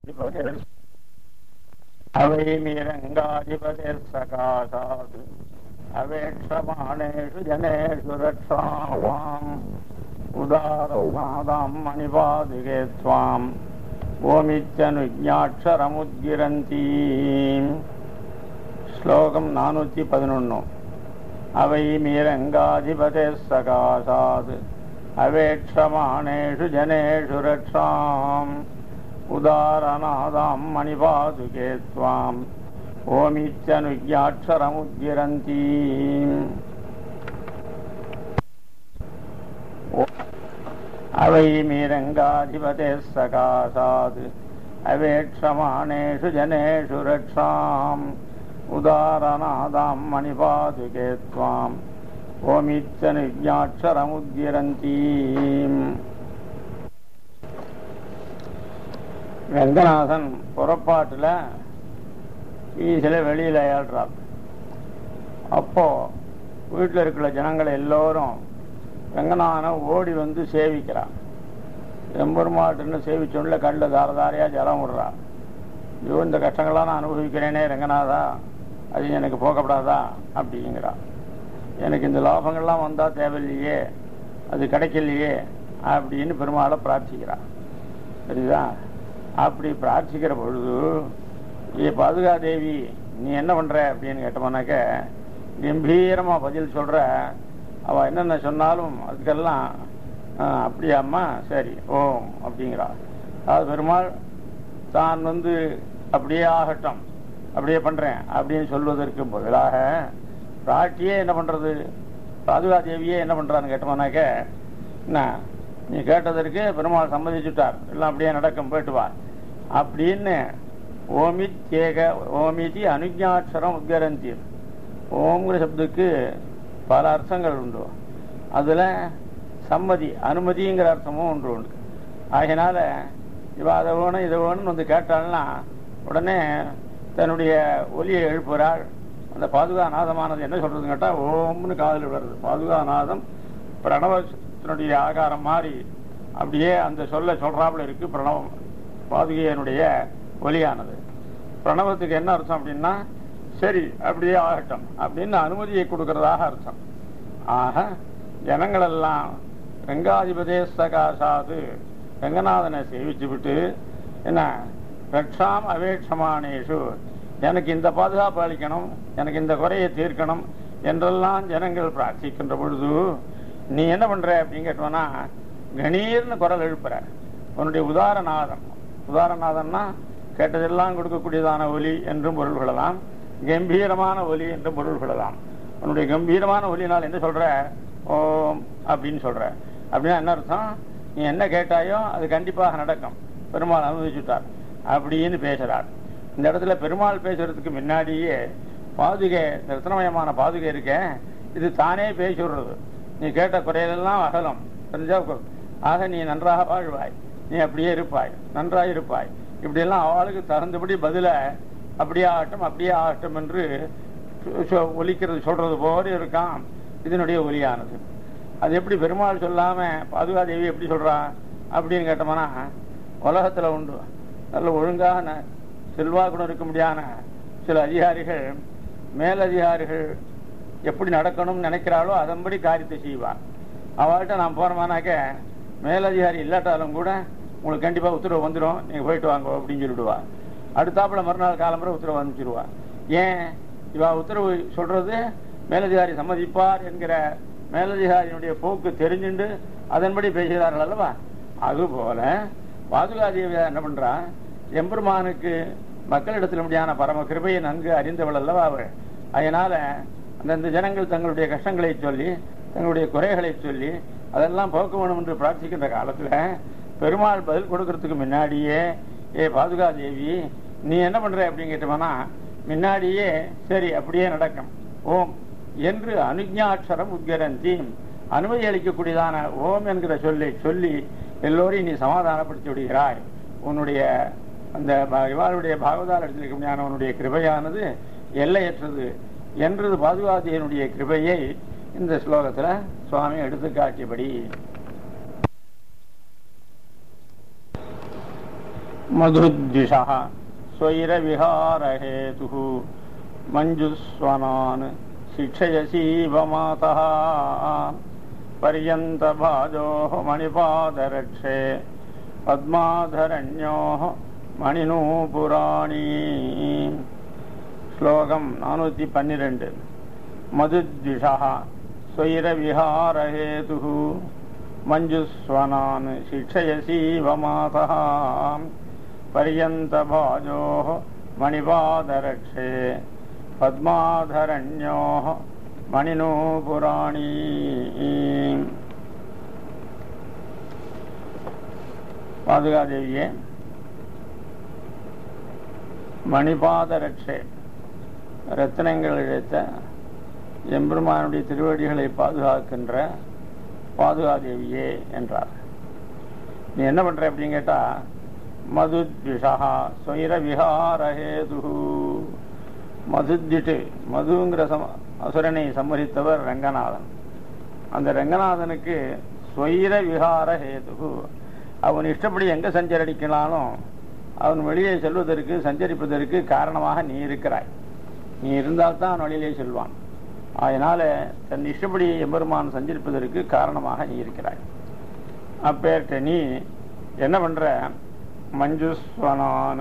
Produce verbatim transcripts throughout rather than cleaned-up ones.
அவை மீரங்காதிபதிர் சகாசாது அவேட்சமானேஷு ஜனேஷு ரட்சாவாம் உதாரமாதாம் மணிபாதுகே ஸ்வாம் ஓமித்யனுஜ்ஞாட்சரமுத்கிரந்தீம். ஸ்லோகம் நானூற்றி பதினொன்று. அவை மீரங்காதிபதிர் சகாசாது அவேட்சமானேஷு ஜனேஷு ரட்சாம் உதாரநாதாம் மணிபாதுகே ஸ்வாம் ஓமித்யனுஜ்ஞாட்சரமுத்கிரந்தீம். அவை மீரங்காதிபதே சகாசாது அவேட்சமானேஷு ஜனேஷு ரட்சாம் உதாரநாதாம் மணிபாதுகே ஸ்வாம் ஓமித்யனுஜ்ஞாட்சரமுத்கிரந்தீம். ரங்கநாதன் புறப்பாட்டில் வீசில் வெளியில் ஏழ்றார். அப்போ வீட்டில் இருக்கிற ஜனங்கள் எல்லோரும் ரங்கநாதனை ஓடி வந்து சேவிக்கிறான். எம்பெருமாட்டுன்னு சேவிச்சோன்ல கண்ணில் தார தாரையாக ஜலம் விடுறான். ஐயோ, இந்த கஷ்டங்கள்லாம் நான் அனுபவிக்கிறேனே ரங்கநாதா, அது எனக்கு போகப்படாதா அப்படிங்கிறான். எனக்கு இந்த லாபங்கள்லாம் வந்தால் தேவையில்லையே, அது கிடைக்கலையே அப்படின்னு பெருமாளை பிரார்த்திக்கிறான். சரிதா? அப்படி பிரார்த்திக்கிற பொழுது, ஏ பாதுகாதேவி நீ என்ன பண்ணுற அப்படின்னு கேட்டோம்னாக்க கம்பீரமாக பதில் சொல்கிற. அவள் என்னென்ன சொன்னாலும் அதுக்கெல்லாம் அப்படியாம்மா சரி ஓம் அப்படிங்கிறாள். அதாவது பெருமாள் தான் வந்து அப்படியே ஆகட்டும், அப்படியே பண்ணுறேன் அப்படின்னு சொல்வதற்கு பதிலாக பிராட்டியே என்ன பண்ணுறது, பாதுகாதேவியே என்ன பண்ணுறான்னு கேட்டோம்னாக்க, என்ன நீ கேட்டதற்கு பெருமாள் சம்மதிச்சுட்டார், எல்லாம் அப்படியே நடக்கும், போயிட்டு வா அப்படின்னு ஓமித் கேக ஓமிதி அனுஜ்ஞாட்சரம் உத்கரந்தி. ஓம்ங்கிற சப்துக்கு பல அர்த்தங்கள் உண்டு. அதில் சம்மதி அனுமதிங்கிற அர்த்தமும் ஒன்று உண்டு. ஆகையினால இவ அதை வேணும் இதை வேணும்னு வந்து கேட்டாள்னா உடனே தன்னுடைய ஒலியை எழுப்புகிறாள். அந்த பாதுகாநாதமானது என்ன சொல்றதுன்னு கேட்டால் ஓம்னு காதில் வருது. பாதுகாநாதம் பிரணவத்தினுடைய ஆகாரம் மாறி அப்படியே அந்த சொல்ல சொல்றாப்புல இருக்கு. பிரணவம் பாதுகையனுடைய ஒலியானது. பிரணவத்துக்கு என்ன அர்த்தம் அப்படின்னா சரி அப்படியே ஆகட்டும் அப்படின்னு அனுமதியை கொடுக்கறதாக அர்த்தம். ஆக ஜனங்களெல்லாம் ரங்காதிபதே சகாசாது ரங்கநாதனை சேவிச்சு விட்டு என்ன ரட்சாம் அவேட்சமானேஷு, எனக்கு இந்த பாதுகாப்பு அளிக்கணும், எனக்கு இந்த குறையை தீர்க்கணும் என்றெல்லாம் ஜனங்கள் பிரார்த்திக்கின்ற பொழுது நீ என்ன பண்ற அப்படின்னு கேட்டோம்னா கணீர்னு குரல் எழுப்புற. உன்னுடைய உதாரநாதம், உதாரநாதம்னா கேட்டதெல்லாம் கொடுக்கக்கூடியதான ஒலி என்றும் பொருள் கொள்ளலாம், கம்பீரமான ஒலி என்றும் பொருள் கொள்ளலாம். உன்னுடைய கம்பீரமான ஒலினால் என்ன சொல்ற, ஓம் அப்படின்னு சொல்ற. அப்படின்னா என்ன அர்த்தம், நீ என்ன கேட்டாயோ அது கண்டிப்பாக நடக்கும், பெருமாள் அனுமதிச்சுட்டார் அப்படின்னு பேசுறார். இந்த இடத்துல பெருமாள் பேசுறதுக்கு முன்னாடியே பாதுகை, ரத்னமயமான பாதுகை இருக்க, இது தானே பேசிடுறது. நீ கேட்ட குறையெல்லாம் அகலம் தெரிஞ்சா, ஆக நீ நன்றாக வாழ்வாய், நீ அப்படியே இருப்பாய், நன்றாக இருப்பாய், இப்படியெல்லாம் அவளுக்கு தகுந்தபடி பதில அப்படியே ஆகட்டும் அப்படியே ஆகட்டும் என்று ஒலிக்கிறது சொல்றது போல இருக்கான் இதனுடைய ஒலியானது. அது எப்படி பெருமாள் சொல்லாம பாதுகாதேவி எப்படி சொல்றா அப்படின்னு கேட்டோம்னா, உலகத்துல உண்டு நல்ல ஒழுங்கான செல்வாக்குடன் இருக்க முடியாத சில அதிகாரிகள் மேலதிகாரிகள் எப்படி நடக்கணும்னு நினைக்கிறாளோ அதன்படி காரியத்தை செய்வார். அவள்கிட்ட நான் போறோமானாக்க மேலதிகாரி இல்லாட்டாலும் கூட உங்களுக்கு கண்டிப்பாக உத்தரவு வந்துடும், நீங்கள் போயிட்டு வாங்க அப்படின்னு சொல்லிவிடுவா. அடுத்தாப்புல மறுநாள் காலம்புற உத்தரவு அனுப்பிச்சிடுவா. ஏன் இவா உத்தரவு சொல்றது மேலதிகாரி சம்மதிப்பார் என்கிற மேலதிகாரியினுடைய போக்கு தெரிஞ்சுண்டு அதன்படி பேசுகிறார்கள் அல்லவா. அதுபோல பாதுகாதேவியா என்ன பண்றா, எம்பெருமானுக்கு மக்களிடத்தில் முடியான பரம கிருபையை நன்கு அறிந்தவள் அல்லவா அவள். அதனால அந்தந்த ஜனங்கள் தங்களுடைய கஷ்டங்களை சொல்லி தங்களுடைய குறைகளை சொல்லி அதெல்லாம் போக்க வேணும் என்று பிரார்த்திக்கின்ற காலத்துல பெருமாள் பதில் கொடுக்கறதுக்கு முன்னாடியே ஏ பாதுகாதேவி நீ என்ன பண்ற அப்படின்னு கேட்டோம்னா முன்னாடியே சரி அப்படியே நடக்கும் ஓம் என்று அனுஜ்ஞாட்சரம் உத்கரந்தி, அனுமதி அளிக்கக்கூடியதான ஓம் என்கிற சொல்லை சொல்லி எல்லோரையும் நீ சமாதானப்படுத்தி விடுகிறாய். உன்னுடைய அந்த இவாளுடைய பாகவதால் எடுத்திருக்க முடியாத உன்னுடைய கிருபையானது எல்லையற்றது என்றது பாதுகாதேவியனுடைய கிருபையை இந்த ஸ்லோகத்துல சுவாமி எடுத்து காட்டியபடி மதுத்விஷः ஸ்வைரவிஹாரஹேதுः மஞ்சுஸ்வனான் சிக்ஷயசீவ மாதः பர்யந்தபாஜோः மணிபாதரக்ஷே பத்மாதரண்யோः மணிநூபுராணி. ஸ்லோகம் நானூற்றி பன்னிரெண்டு. மதுத்விஷः ஸ்வைரவிஹாரஹேதுः மஞ்சுஸ்வனான் சிக்ஷயசீவ மாதः பர்யந்தபாஜோः மணிபாதரக்ஷே பத்மாதரண்யோः மணிநூபுராணி. பாதுகாதேவியே, மணிபாதரட்சே ரத்தினங்கள் இழைத்த எம்பெருமானுடைய திருவடிகளை பாதுகாக்கின்ற பாதுகாதேவியே என்றார். நீ என்ன பண்ற அப்படின்னு கேட்டா, மதுத்விஷா ஸ்வைரவிஹாரஹேது. மதுத்விட்டு, மதுங்கிற சம அசுரனை சம்மரித்தவர் ரங்கநாதன். அந்த ரங்கநாதனுக்கு ஸ்வைர விஹாரஹேது, அவன் இஷ்டப்படி எங்க சஞ்சரிக்கலாலும் அவன் வெளியே செல்வதற்கு சஞ்சரிப்பதற்கு காரணமாக நீ இருக்கிறாய். நீ இருந்தால்தான் அவன் வெளியிலே செல்வான். அதனால தன் இஷ்டப்படி எம்பெருமான் சஞ்சரிப்பதற்கு காரணமாக நீ இருக்கிறாய். அப்பேற்ற நீ என்ன பண்ற, மஞ்சுஸ்வனான்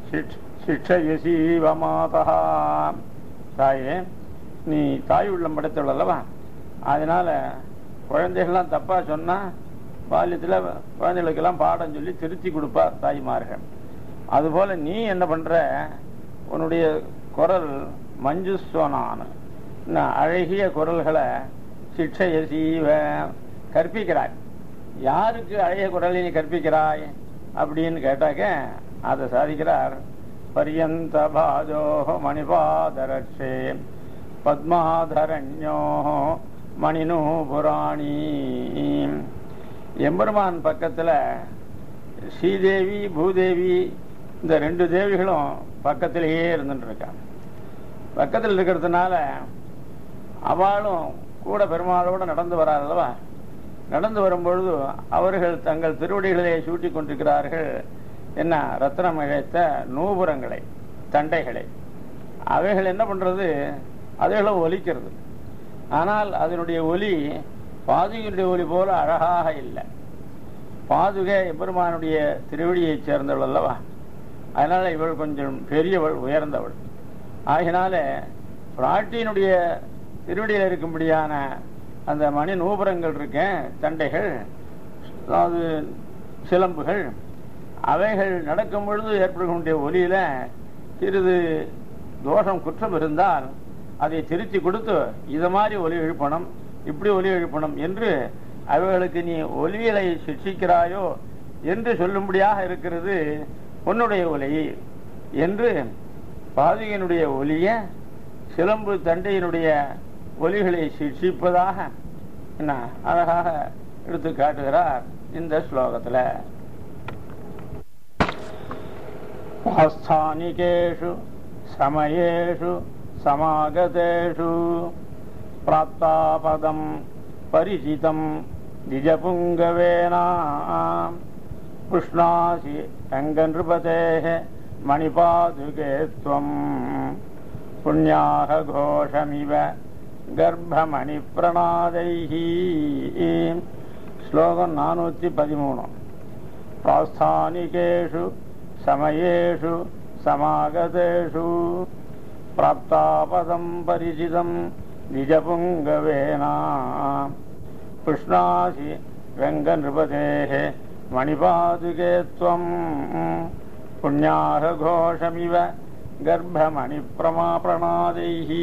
சிக்ஷயசீவ மாதா. தாயே, நீ தாய் உள்ளம் படைத்தவள் அல்லவா, அதனால குழந்தைகள்லாம் தப்பா சொன்னா பால்யத்தில் குழந்தைகளுக்கெல்லாம் பாடம் சொல்லி திருத்தி கொடுப்பார் தாய்மார்கள். அதுபோல நீ என்ன பண்ற, உன்னுடைய குரல் மஞ்சுஸ்வனான் அழகிய குரல்களை சிக்ஷயசீவ கற்பிக்கிறாய். யாருக்கு அழகிய குரலை நீ கற்பிக்கிறாய் அப்படின்னு கேட்டாக்க அதை சாதிக்கிறார். பர்யந்த பாஜோஹ மணிபாதரட்சே பத்மாதரண்யோஹ மணிநூபுராணி. எம்பெருமான் பக்கத்துல ஸ்ரீதேவி பூதேவி இந்த ரெண்டு தேவிகளும் பக்கத்திலேயே இருந்துட்டு இருக்காங்க. பக்கத்தில் இருக்கிறதுனால அவளும் கூட பெருமாளோட நடந்து வரார் அல்லவா. நடந்து வரும்பொழுது அவர்கள் தங்கள் திருவடிகளிலே சூட்டி கொண்டிருக்கிறார்கள் என்ன, ரத்னம் இழைத்த நூபுரங்களை, தண்டைகளை. அவைகள் என்ன பண்றது, அவைகளும் ஒலிக்கிறது. ஆனால் அதனுடைய ஒலி பாதுகையுடைய ஒலி போல அழகாக இல்லை. பாதுகை எம்பெருமானுடைய திருவடியை சேர்ந்தவள் அல்லவா, அதனால இவள் கொஞ்சம் பெரியவள், உயர்ந்தவள். ஆகினால பிராட்டியினுடைய திருவடியில் இருக்கும்படியான அந்த மணி நூபுரங்கள் இருக்க தண்டைகள், அதாவது சிலம்புகள், அவைகள் நடக்கும் பொழுது ஏற்படக்கூடிய ஒலியில சிறிது தோஷம் குற்றம் இருந்தால் அதை திருத்தி கொடுத்து இதை மாதிரி ஒலி எழுப்பணும், இப்படி ஒலி எழுப்பணும் என்று அவைகளுக்கு நீ ஒலியலை சிக்ஷிக்கிறாயோ என்று சொல்லும்படியாக இருக்கிறது உன்னுடைய ஒலி என்று பாதுகையினுடைய ஒலிய சிலம்பு தண்டையினுடைய ஒலிகளை சிக்ஷிப்பதாக என்ன அழகாக எடுத்து காட்டுகிறார் இந்த ஸ்லோகத்துல. ஆஸ்தானிகேஷு சமயேஷு சமாகதேஷு பிராப்தாபதம் பரிசிதம் திஜபுங்கவேனா புஷ்ணாசி ரங்கநிருபதேஹ மணிபாதுகே த்வம் புண்ணியாக கோஷமிவ கர்ப்பமணி பிரணாதைஹி. ஸ்லோகம் நானூற்றி பதிமூணு. பிராஸ்தானிகேஷு சமயேஷு சமாகதேஷு பிராப்தாபதம் பரிசிதம் நிஜபுங்கவேனா புஷ்ணாசி ரங்கநிருபதேஹ மணிபாதுகே த்வம் புண்ணியாக கோஷமிவ கர்ப்பமணி பிரமா பிரணாதைஹி.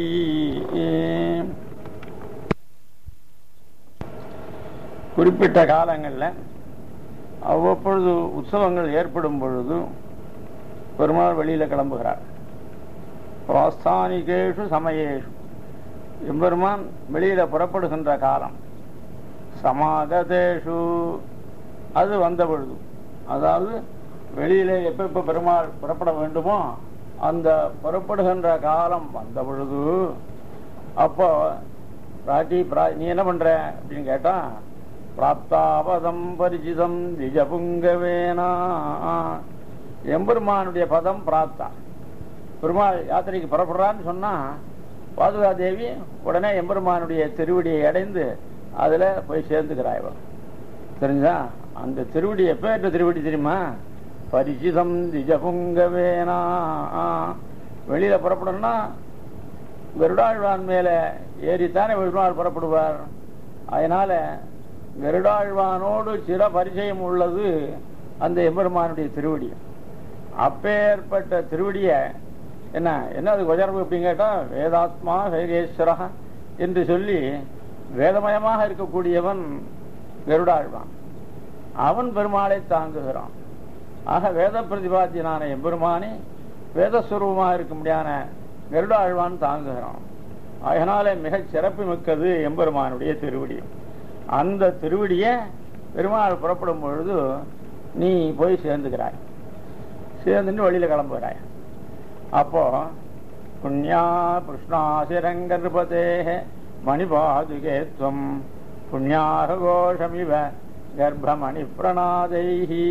குறிப்பிட்ட காலங்களில் அவ்வப்பொழுது உற்சவங்கள் ஏற்படும் பொழுது பெருமாள் வெளியில கிளம்புகிறார். பிராஸ்தானிகேஷு சமயேஷு, எம்பெருமான் வெளியில புறப்படுகின்ற காலம். சமாகதேஷு, அது வந்த பொழுது, அதாவது வெளியிலே எப்ப எப்ப பெருமாள் புறப்பட வேண்டுமோ அந்த புறப்படுகின்ற காலம் வந்த பொழுது அப்போ பிராட்டி நீ என்ன பண்ற அப்படின்னு கேட்டா, பிராப்தாபதம் பரிசிதம் திஜபுங்கவேனா, எம்பெருமானுடைய பதம் பிராப்தா. பெருமாள் யாத்திரைக்கு புறப்படுறான்னு சொன்னா பாதுகாதேவி உடனே எம்பெருமானுடைய திருவடியை அடைந்து அதுல போய் சேர்ந்துக்கிறாய். தெரிஞ்சா அந்த திருவடி எப்பேற்ற திருவடி தெரியுமா? பரிசிதம் திஜபுங்கவேனா. வெளியில புறப்படணும்னா கருடாழ்வான் மேல ஏறித்தானே பெருமாள் புறப்படுவார். அதனால கருடாழ்வானோடு சிற பரிச்சயம் உள்ளது அந்த எம்பெருமானுடைய திருவடி. அப்பேற்பட்ட திருவடிய என்ன என்ன அது கொஜர்வு அப்படின்னு கேட்டா வேதாத்மா வேகேஸ்வரா என்று சொல்லி வேதமயமாக இருக்கக்கூடியவன் கருடாழ்வான். அவன் பெருமாளை தாங்குகிறான். ஆக வேத பிரதிபாத்தியனான எம்பெருமானே வேதஸ்வரூபமாக இருக்க முடியாத கருடாழ்வான் தாங்குகிறான். அதனால மிகச் சிறப்பு மிக்கது எம்பெருமானுடைய திருவடி. அந்த திருவடிய பெருமாள் புறப்படும் பொழுது நீ போய் சேர்ந்துக்கிறாய். சேர்ந்துட்டு வெளியில கிளம்புகிறாய். அப்போ புண்ணியா கிருஷ்ணாசிரங்கர்பதே மணிபாதுகேத்வம் புண்ணியாக கோஷமிவ கர்ப்பமணி பிரணாதைஹி.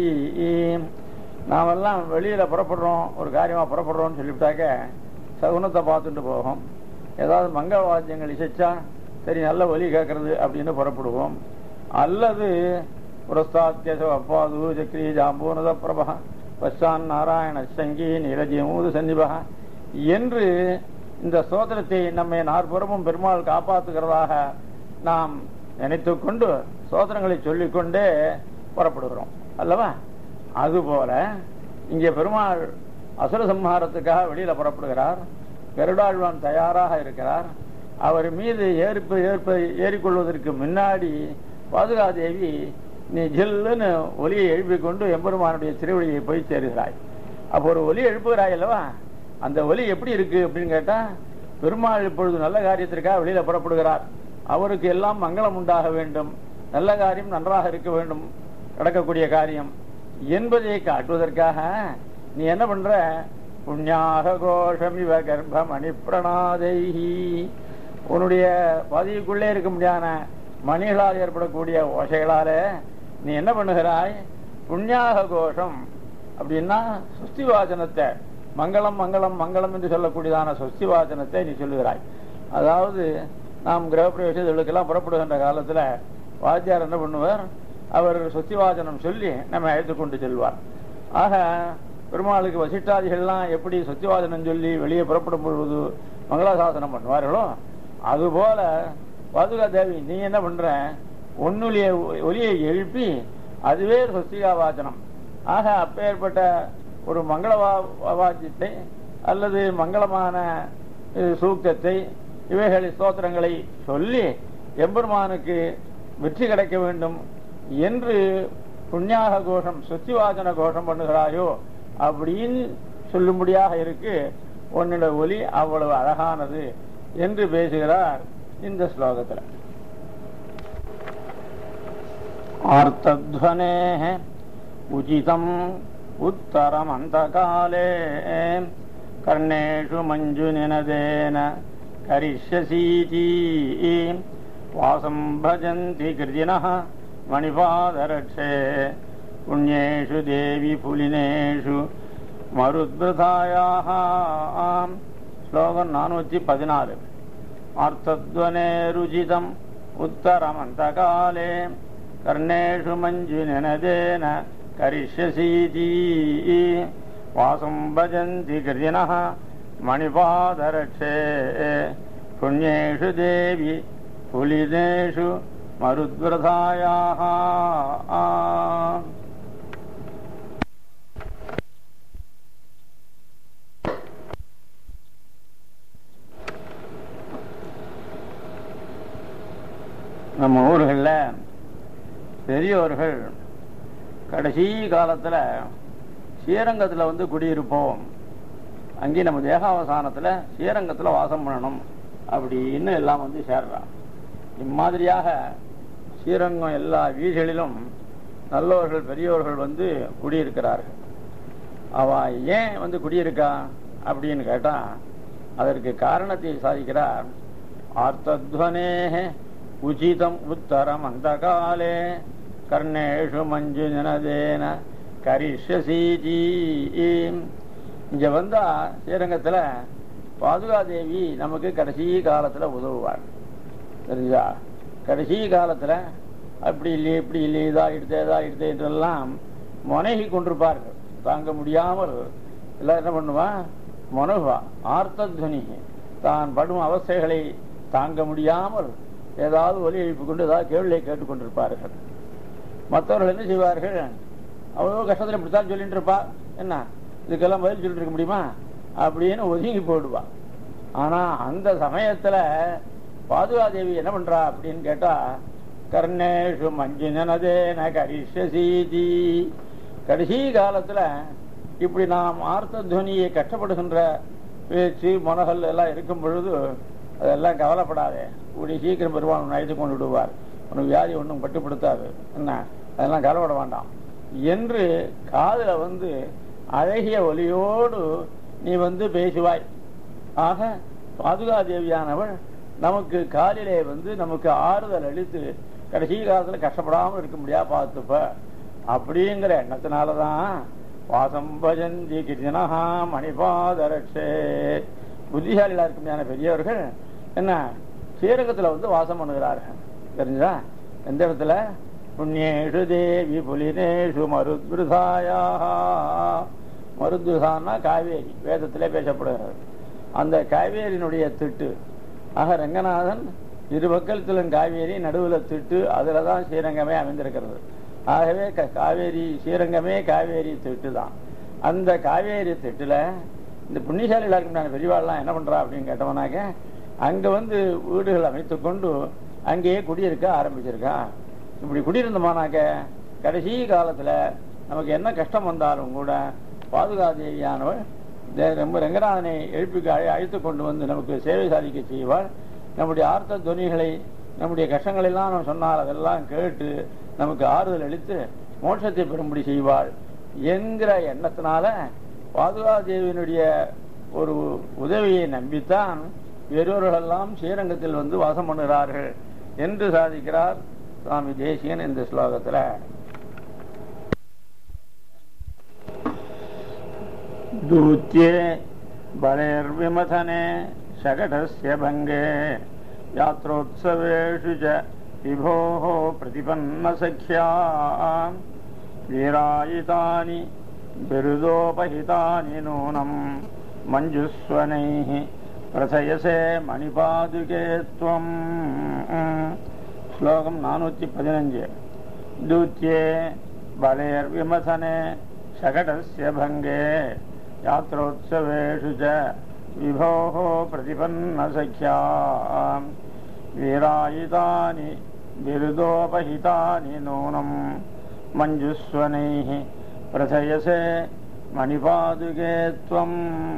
நாமெல்லாம் வெளியில புறப்படுறோம், ஒரு காரியமா புறப்படுறோம்னு சொல்லிவிட்டாக்க சகுனத்தை பார்த்துட்டு போகும். ஏதாவது மங்கள வாத்தியங்கள் இசைச்சா சரி நல்ல ஒலி கேட்கறது அப்படின்னு புறப்படுவோம். அல்லது புரஸ்தாத்யசோ அப்பாது சக்ரி ஜாம்பூனத பிரபா பஷான் நாராயண சங்கி நீரஜிமூது சன்னிபா என்று இந்த ஸ்தோத்திரத்தை நம்மை நாற்புறமும் பெருமாள் காப்பாற்றுகிறதாக நாம் நினைத்து கொண்டு ஸ்தோத்திரங்களை சொல்லிக்கொண்டே புறப்படுகிறோம் அல்லவா? அதுபோல இங்கே பெருமாள் அசுர சம்ஹாரத்துக்காக வெளியில புறப்படுகிறார். கருடாழ்வான் தயாராக இருக்கிறார். அவர் மீது ஏற்பு ஏற்ப ஏறிக்கொள்வதற்கு முன்னாடி பாதுகாதேவி நீ ஜில்லுன்னு ஒலியை எழுப்பிக் கொண்டு எம்பெருமானுடைய திருவடியை போய் சேருகிறாய். அப்போ ஒரு ஒலி எழுப்புகிறாய் அல்லவா? அந்த ஒலி எப்படி இருக்கு அப்படின்னு கேட்டா, பெருமாள் இப்பொழுது நல்ல காரியத்திற்காக வெளியில புறப்படுகிறார். அவருக்கு எல்லாம் மங்களம் உண்டாக வேண்டும், நல்ல காரியம் நன்றாக இருக்க வேண்டும், நடக்கக்கூடிய காரியம் என்பதை காட்டுவதற்காக நீ என்ன பண்ற? புண்ணியாக கோஷமிவ கர்ப்பமணி பிரணாதைஹி. உன்னுடைய பதிவுக்குள்ளே இருக்க முடியாத மணிகளால் ஏற்படக்கூடிய ஓசைகளால நீ என்ன பண்ணுகிறாய்? புண்ணியாக கோஷம் அப்படின்னா சுஸ்தி வாசனத்தை, மங்களம் மங்களம் மங்களம் என்று சொல்லக்கூடியதான சுஸ்தி வாசனத்தை நீ சொல்லுகிறாய். அதாவது நாம் கிரகப்பிரவேசங்களுக்கெல்லாம் புறப்படுகின்ற காலத்துல வாத்தியார் என்ன பண்ணுவார்? அவர் சுஸ்தி வாசனம் சொல்லி நம்ம அழைத்து கொண்டு செல்வார். ஆக பெருமாளுக்கு வசிஷ்டாதிகள்லாம் எப்படி சுத்திவாதனம் சொல்லி வெளியே புறப்படும் பொழுது மங்களாசாசனம் பண்ணுவார்களோ, அதுபோல பாதுகா தேவி நீ என்ன பண்ற? ஒன்னுலிய ஒலியை எழுப்பி அதுவே சுஸ்திகா வாசனம். ஆக அப்பேற்பட்ட ஒரு மங்கள வாத்தியத்தை அல்லது மங்களமான சூக்தத்தை இவைகளை ஸ்தோத்திரங்களை சொல்லி எம்பெருமானுக்கு வெற்றி கிடைக்க வேண்டும் என்று புண்ணியாக கோஷம் சுத்திவாசன கோஷம் பண்ணுகிறாயோ அப்படின்னு சொல்லும்படியாக இருக்கு. உன்னோட ஒலி அவ்வளவு அழகானது என்று பேசுகிறார் இந்த ஸ்லோகத்தில். ஆர்த்தத்வனே உச்சிதம் உத்தரம் அந்த காலே கர்ணேஷு மஞ்சு நினதேன கரிஷ்யசீதி வாசம் பஜந்தி கிருதினः மணிபாதரட்சே புண்ணியேஷு தேவி புலினேஷு மருத்பிருதாயாः. ஸ்லோகம் நானூற்றி பதினாலு. ஆர்த்தத்வனே ருஜிதம் உத்தரமந்த காலே கர்ணேஷு மஞ்சு நினதேன கரிஷ்யசீதி வாசம் பஜந்தி கிருதினः மணிபாதரட்சே புண்ணியேஷு தேவி புலினேஷு மருத்விரதாயாः. நம்ம ஊர்களில் பெரியோர்கள் கடைசி காலத்தில் ஸ்ரீரங்கத்தில் வந்து குடியிருப்போம், அங்கே நம்ம தேகாவசானத்தில் ஸ்ரீரங்கத்தில் வாசம் பண்ணணும் அப்படின்னு எல்லாம் வந்து சேர்றான். இம்மாதிரியாக ஸ்ரீரங்கம் எல்லா வீதிகளிலும் நல்லவர்கள் பெரியோர்கள் வந்து குடியிருக்கிறார்கள். அவ ஏன் வந்து குடியிருக்கா அப்படின்னு கேட்டா அதற்கு காரணத்தை சாதிக்கிறார். ஆர்த்தத்வனே உச்சிதம் உத்தரம் அந்த காலே கர்ணேஷு மஞ்சு நினதேன கரிஷசீதி. இங்க வந்தா ஸ்ரீரங்கத்துல பாதுகாதேவி நமக்கு கடைசி காலத்துல உதவுவாள். தெரிஞ்சா கடைசி காலத்துல அப்படி இல்லையே இப்படி இல்லையே இதாகிடுது இதாகிடுது என்றெல்லாம் முனகி கொண்டிருப்பார்கள். தாங்க முடியாமல் எல்லாம் என்ன பண்ணுவா, முனகுவா. ஆர்த்தத்வனி, தான் படும் அவஸ்தைகளை தாங்க முடியாமல் ஏதாவது ஒலி எழுப்பி கொண்டு ஏதாவது கேள்வியை கேட்டுக்கொண்டிருப்பார்கள். மற்றவர்கள் என்ன செய்வார்கள், அவ்வளோ கஷ்டத்தில் இப்படித்தான் சொல்லிட்டு இருப்பா, என்ன இதுக்கெல்லாம் பதில் சொல்லிட்டு இருக்க முடியுமா அப்படின்னு ஒதுங்கி போடுவா. ஆனா அந்த சமயத்துல பாதுகாதேவி என்ன பண்றா அப்படின்னு கேட்டா, கர்ணேஷு மஞ்சினதேன கரிஷசீதி. கடைசி காலத்துல இப்படி நாம் ஆர்த்த துவனியை கஷ்டப்படுகின்ற பேச்சு முனகல் எல்லாம் இருக்கும் பொழுது அதெல்லாம் கவலைப்படாதே, கூடிய சீக்கிரம் பெருமாள் அழைத்து கொண்டு விடுவார், உனக்கு வியாதி ஒன்றும் கட்டுப்படுத்தாது, என்ன அதெல்லாம் கவலைப்பட வேண்டாம் என்று காதுல வந்து அழகிய ஒலியோடு நீ வந்து பேசுவாய். ஆக பாதுகாதேவியானவள் நமக்கு காலிலே வந்து நமக்கு ஆறுதல் அளித்து கடைசி காலத்துல கஷ்டப்படாமல் இருக்க முடியா பார்த்துப்ப அப்படிங்கிற எண்ணத்தினாலதான் வாசம் பஜந்தி கிருஷ்ணஹா மணிபாதரட்சே. புத்திசாலிகளா இருக்க முடியாத பெரியவர்கள் என்ன ஸ்ரீரங்கத்துல வந்து வாசம் பண்ணுகிறார்கள். தெரிஞ்சா எந்த இடத்துல, புண்ணியேஷு தேவி புலினேஷு மருத்ருதாயா. மருத்ருதான்னா காவேரி, வேதத்திலே பேசப்படுகிறது. அந்த காவேரியினுடைய திட்டு. ஆக ரங்கநாதன் இரு பக்கத்திலும் காவேரி, நடுவில் திட்டு, அதுல தான் ஸ்ரீரங்கமே அமைந்திருக்கிறது. ஆகவே காவேரி ஸ்ரீரங்கமே காவேரி திட்டு தான். அந்த காவேரி திட்டுல இந்த புண்ணியசாலிகளா இருக்க பெரியவாள்லாம் என்ன பண்றா அப்படின்னு கேட்டவனாக்க, அங்க வந்து வீடுகள் அமைத்து கொண்டு அங்கேயே குடியிருக்க ஆரம்பிச்சிருக்கா. இப்படி குடியிருந்தோமானாக்க கடைசி காலத்துல நமக்கு என்ன கஷ்டம் வந்தாலும் கூட பாதுகாதேவியானவள் ரொம்ப ரங்கநாதனை எழுப்பி அழைத்து கொண்டு வந்து நமக்கு சேவை சாதிக்க செய்வாள். நம்முடைய ஆர்த்த துவனிகளை, நம்முடைய கஷ்டங்கள் எல்லாம் நம்ம சொன்னால் அதெல்லாம் கேட்டு நமக்கு ஆறுதல் அளித்து மோட்சத்தை பெறும்படி செய்வாள் என்கிற எண்ணத்தினால பாதுகாதேவியினுடைய ஒரு உதவியை நம்பித்தான் பெரியோர்களெல்லாம் ஸ்ரீரங்கத்தில் வந்து வாசம் பண்ணுகிறார்கள் என்று சாதிக்கிறார் சுவாமி தேசிகன் இந்த ஸ்லோகத்துல. தூத்யே பலேர் விமதனே சகடஸ்ய பங்கே யாத்ரோத்சவேஷு ச விபோः பிரதிபன்ன சக்யா வீராயிதானி பிருதோபஹிதானி நூனம் மஞ்சுஸ்வனைः பிரசயசே மணிபாதுகே த்வம். ஸ்லோகம் நானூற்றி பதினஞ்சு. தூத்யே பலேர் விமதனே சகடஸ்ய பங்கே யாத்ரோத்சவேஷு ச விபோः பிரதிபன்ன சக்யா வீராயிதானி பிருதோபஹிதானி நூனம் மஞ்சுஸ்வனைः பிரசயசே மணிபாதுகே த்வம்.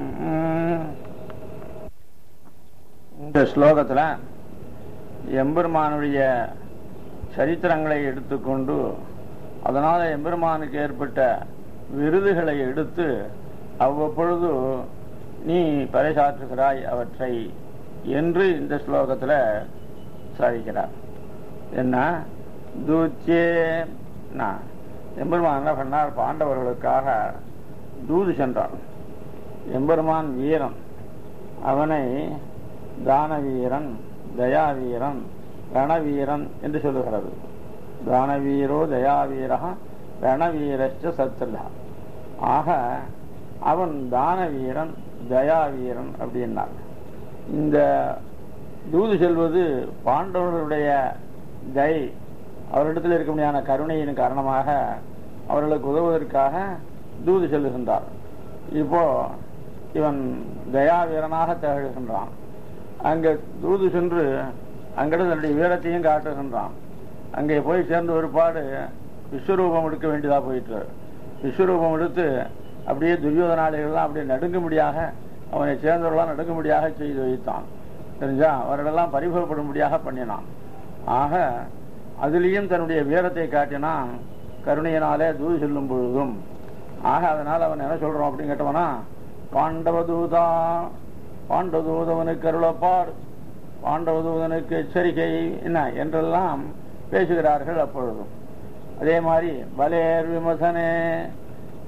இந்த ஸ்லோகத்துல எம்பெருமானுடைய சரித்திரங்களை எடுத்துக்கொண்டு அதனால எம்பெருமானுக்கு ஏற்பட்ட விருதுகளை எடுத்து அவ்வப்பொழுது நீ பறைசாற்றுகிறாய் அவற்றை என்று இந்த ஸ்லோகத்துல சாதிக்கிறார். என்ன தூத்யே, எம்பெருமான் என்ன பண்ணார், பாண்டவர்களுக்காக தூது சென்றான். எம்பெருமான் வீரன், அவனை தான வீரன், தயாவீரன், ரணவீரன் என்று சொல்லுகிறது. தானவீரோ தயாவீரா ரணவீரச்ச சத்ருதா. ஆக அவன் தானவீரன் தயாவீரன் அப்படின்னார். இந்த தூது செல்வது பாண்டவர்களுடைய தயை, அவரிடத்தில் இருக்க முடியாத கருணையின் காரணமாக அவர்களுக்கு உதவுவதற்காக தூது செல்லுகின்றார். இப்போ இவன் தயாவீரனாக திகழ்கின்றான். அங்கே தூது சென்று அங்கிருந்து தன்னுடைய வீரத்தையும் காட்டுகின்றான். அங்கே போய் சேர்ந்த ஒருபாடு விஸ்வரூபம் எடுக்க வேண்டியதா போயிட்டு, விஸ்வரூபம் எடுத்து அப்படியே துரியோதனாளிகள்லாம் அப்படியே நடுங்கும்படியாக, அவனை சேர்ந்தவர்களாம் நடுங்கும்படியாக செய்து வைத்தான். தெரிஞ்சா அவர்களெல்லாம் பரிபவப்படும்படியாக பண்ணினான். ஆக அதிலையும் தன்னுடைய வீரத்தை காட்டினான் கருணையினாலே தூது செல்லும் பொழுதும். ஆக அதனால் அவன் என்ன சொல்றான் அப்படின்னு கேட்டவனா, பாண்டவதூதா, பாண்டவதூதவனுக்கு அருளப்பார், பாண்டவதூதனுக்கு எச்சரிக்கை என்ன என்றெல்லாம் பேசுகிறார்கள். அப்பொழுதும் அதே மாதிரி பலேர் விமசனே,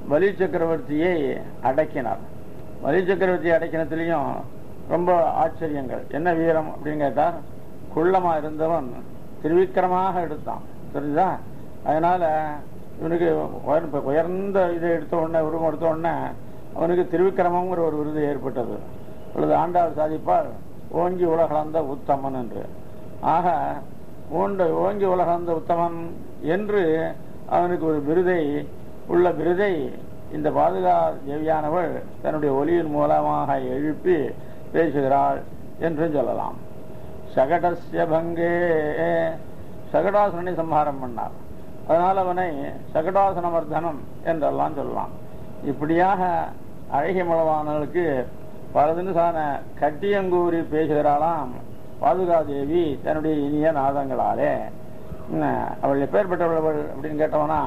பலி சக்கரவர்த்தியை அடக்கினார். பலி சக்கரவர்த்தியை அடக்கினத்திலையும் ரொம்ப ஆச்சரியங்கள். என்ன வீரம் அப்படின்னு கேட்டார், குள்ளமா இருந்தவன் திருவிக்கிரமாக எடுத்தான், தெரிஞ்சுதா? அதனால இவனுக்கு உயர்ந்த இதை எடுத்த உடனே உருவம் எடுத்த உடனே அவனுக்கு திருவிக்கிரமங்கிற ஒரு விருது ஏற்பட்டது. அல்லது ஆண்டாள் சாதிப்பால் ஓங்கி உலகளந்த உத்தமன் என்று. ஆக ஓண்ட ஓங்கி உலகளந்த உத்தமன் என்று அவனுக்கு ஒரு விருதை உள்ள விருதை இந்த பாதுகா தேவியானவள் தன்னுடைய ஒலியின் மூலமாக எழுப்பி பேசுகிறாள் என்று சொல்லலாம். சகடஸ்ய பங்கே, சகடாசுரனை சம்ஹாரம் பண்ணார். அதனால் அவனை சகடாசுரமர்தனம் என்றெல்லாம் சொல்லலாம். இப்படியாக அழகிய மலவானவர்களுக்கு பல தினசான கட்டியங்கூறி பேசுகிறாளாம் பாதுகாதேவி தன்னுடைய இனிய நாதங்களாலே. அவள் எப்பேற்பட்டவள் அப்படின்னு கேட்டவனா,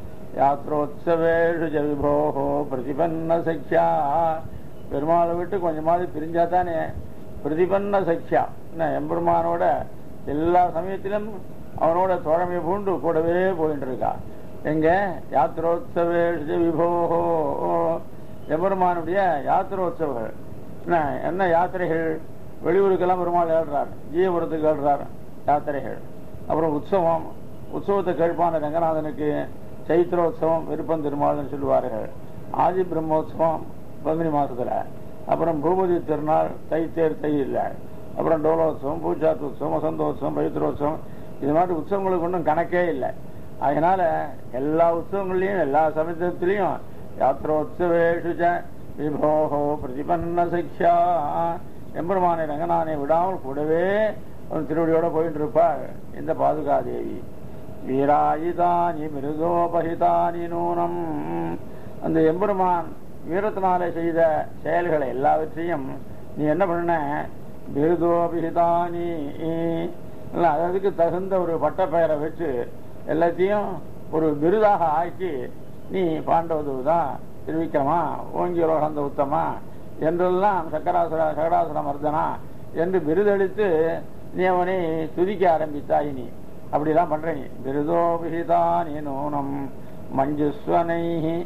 யாத்ரோத்சவேஷு ஜவிபோகோ பிரதிபன்ன சக்ஷா, பெருமாளை விட்டு கொஞ்சமாவது பிரிஞ்சாத்தானே பிரதிபன்ன சக்ஷா, என்ன எம்பெருமானோட எல்லா சமயத்திலும் அவனோட தோழமை பூண்டு கூடவே போயிட்டு இருக்கா. எங்க யாத்திரோத்சவேஷு விபோகோ, எம்பெருமானுடைய யாத்திரோத்சவங்கள் என்ன என்ன யாத்திரைகள், வெளியூருக்கெல்லாம் பெருமாள் ஏழ்றார், ஜீவபுரத்துக்கு ஏழ்றார் யாத்திரைகள். அப்புறம் உற்சவம், உற்சவத்தை கேட்பான ரங்கநாதனுக்கு சைத்திரோத்சவம் விருப்பம் திருமாள்னு சொல்லுவார்கள். ஆதி பிரம்மோத்சவம் பங்குனி மாசத்துல, அப்புறம் பூபதி திருநாள் தைத்தேர் தை இல்லை, அப்புறம் டோலோத்சவம், பூச்சாத்து உற்சவம், வசந்தோத்சவம், பவித்ரோத்சவம், இது மாதிரி உற்சவங்களுக்கு ஒன்றும் கணக்கே இல்லை. அதனால எல்லா உற்சவங்கள்லையும் எல்லா சமயத்திலையும் யாத்திரோத்சவேஷு விபோகோ பிரதிபன்ன சிக்ஷா, எம்பெருமானை ரங்கநாதனை விடாமல் கூடவே அவன் திருவடியோட போயிட்டு இருப்பாள் இந்த பாதுகாதேவி. வீராயுதானி மிருதோபகிதானி நூனம், அந்த எம்பெருமான் வீரத்தினாலே செய்த செயல்களை எல்லாவற்றையும் நீ என்ன பண்ண, மிருதோபிகிதானி, அதுக்கு தகுந்த ஒரு பட்ட பெயரை வச்சு எல்லாத்தையும் ஒரு விருதாக ஆக்கி நீ பாண்டவதுதான் திருவிக்கிரமா, ஓங்கி உலகந்த உத்தமா என்றெல்லாம் சக்கராசுர சகடாசுர மர்தனா என்று விருதளித்து நீ அவனை துதிக்க ஆரம்பித்தாய். நீ அப்படிலாம் பண்ற. நீ விருதோபிகிதானி நூனம் மஞ்சுஸ்வனை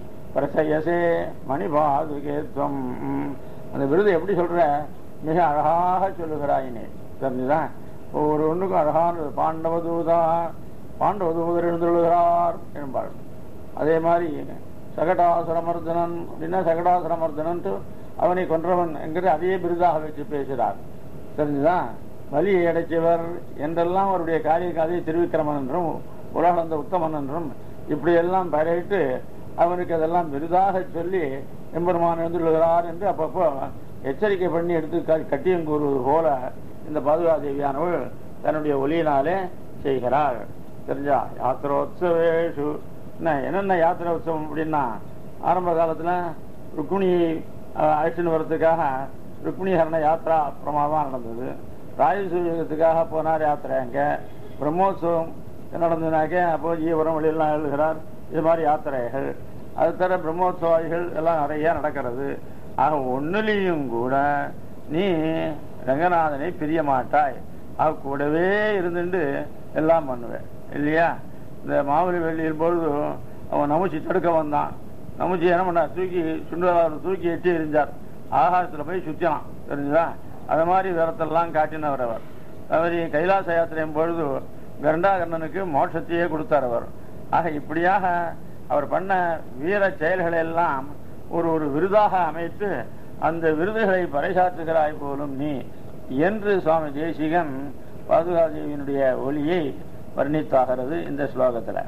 பிரசயசே மணிபாதுகேத்வம், அந்த விருது எப்படி சொல்ற, மிக அழகாக சொல்லுகிறாயினே, தெரிஞ்சுதான்? ஒவ்வொரு ஒன்றுக்கும் அழகான பாண்டவதூதா, பாண்டவதூதர் எழுந்துள்ளார் என்பாள். அதே மாதிரி சகடாசுரமர்தனன் அப்படின்னா சகடாசுரமர்தனன்ட்டு அவனை கொன்றவன் என்கிற அதே விருதாக வச்சு பேசுகிறார், தெரிஞ்சுதான்? வலியை அடைச்சவர் என்றெல்லாம் அவருடைய காரிய காதையை திருவிக்கிரமன் என்றும் உலகளந்த உத்தமன் என்றும் இப்படி எல்லாம் பெயரிட்டு அவனுக்கு அதெல்லாம் விருதாக சொல்லி எம்பெருமான் எழுந்துள்ளார் என்று அப்பப்போ எச்சரிக்கை பண்ணி எடுத்து கட்டியம் கூறுவது போல இந்த பாதுகாதேவியானவள் தன்னுடைய ஒலியினாலே செய்கிறாள். தெரிஞ்சா? யாத்திரோத்சவேஷு, என்ன என்னென்ன யாத்திரை உற்சவம் அப்படின்னா, ஆரம்ப காலத்துல ருக்மிணி அழைச்சின்னு வர்றதுக்காக ருக்மிணி ஹரண யாத்திரா பிரமாதம் நடந்தது. ராஜசூரியத்துக்காக போனார் யாத்திரை. அங்கே பிரம்மோத்சவம் நடந்ததுனாக்க அப்போ ஜீவரம் வெளியெல்லாம் எழுதுகிறார். இது மாதிரி யாத்திரைகள், அது தர பிரம்மோத்சவாதிகள் எல்லாம் நிறைய நடக்கிறது. ஆக ஒன்னுலையும் கூட நீ ரங்கநாதனை பிரிய மாட்டாய், அவ கூடவே இருந்துட்டு எல்லாம் பண்ணுவேன் இல்லையா? இந்த மாவலி வெள்ளியின் பொழுது அவன் நமுச்சி தடுக்க வந்தான். நமுச்சி என்ன பண்ணா, தூக்கி சுண்டலாவில் தூக்கி எட்டி எரிஞ்சார், ஆகாசத்துல போய் சுத்தினான், தெரிஞ்சுதான்? அது மாதிரி விரத்தெல்லாம் காட்டினவர் அவர். அவர் கைலாச யாத்திரையும் பொழுது கருண்டாகர்ணனுக்கு மோட்சத்தையே கொடுத்தார் அவர். ஆக இப்படியாக அவர் பண்ண வீர செயல்களை எல்லாம் ஒரு ஒரு விருதாக அமைத்து அந்த விருதுகளை பறைசாற்றுகிறாய் போலும் நீ என்று சுவாமி தேசிகன் பாதுகாதேவியினுடைய ஒலியை வர்ணித்தாகிறது இந்த ஸ்லோகத்தில்.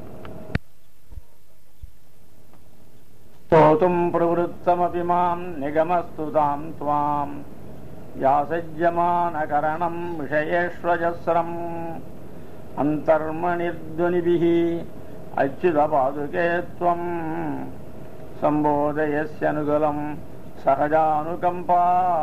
ஸ்தோதும் பிரவருத்தமபி மாம் நிகமஸ்துதாம் த்வாம் யாசஜ்யமான கரணம் விஷயேஷ்வஜஸ்ரம் அந்தர்மணிர்த்வனிபிஹி அச்சுத பாதுகே த்வம் சம்போதயஸ்யனுகலம் சகஜானுகம்பா.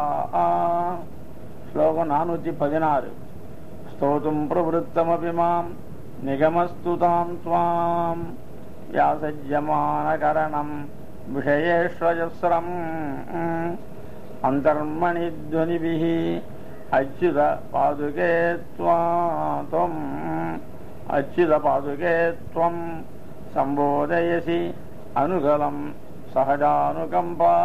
ஸ்லோகம் நானூற்றி பதினாறு. ஸ்தோதும் பிரவருத்தமபி மாம் நிகமஸ்துதாம் த்வாம் யாசஜ்யமான கரணம் விஷயேஷ்வஜஸ்ரம் அந்தர்மணித்வனிபிஹி அச்சுத பாதுகே த்வம் அச்சுத பாதுகே த்வம் சம்போதயசி அனுகலம் சகஜானுகம்பா.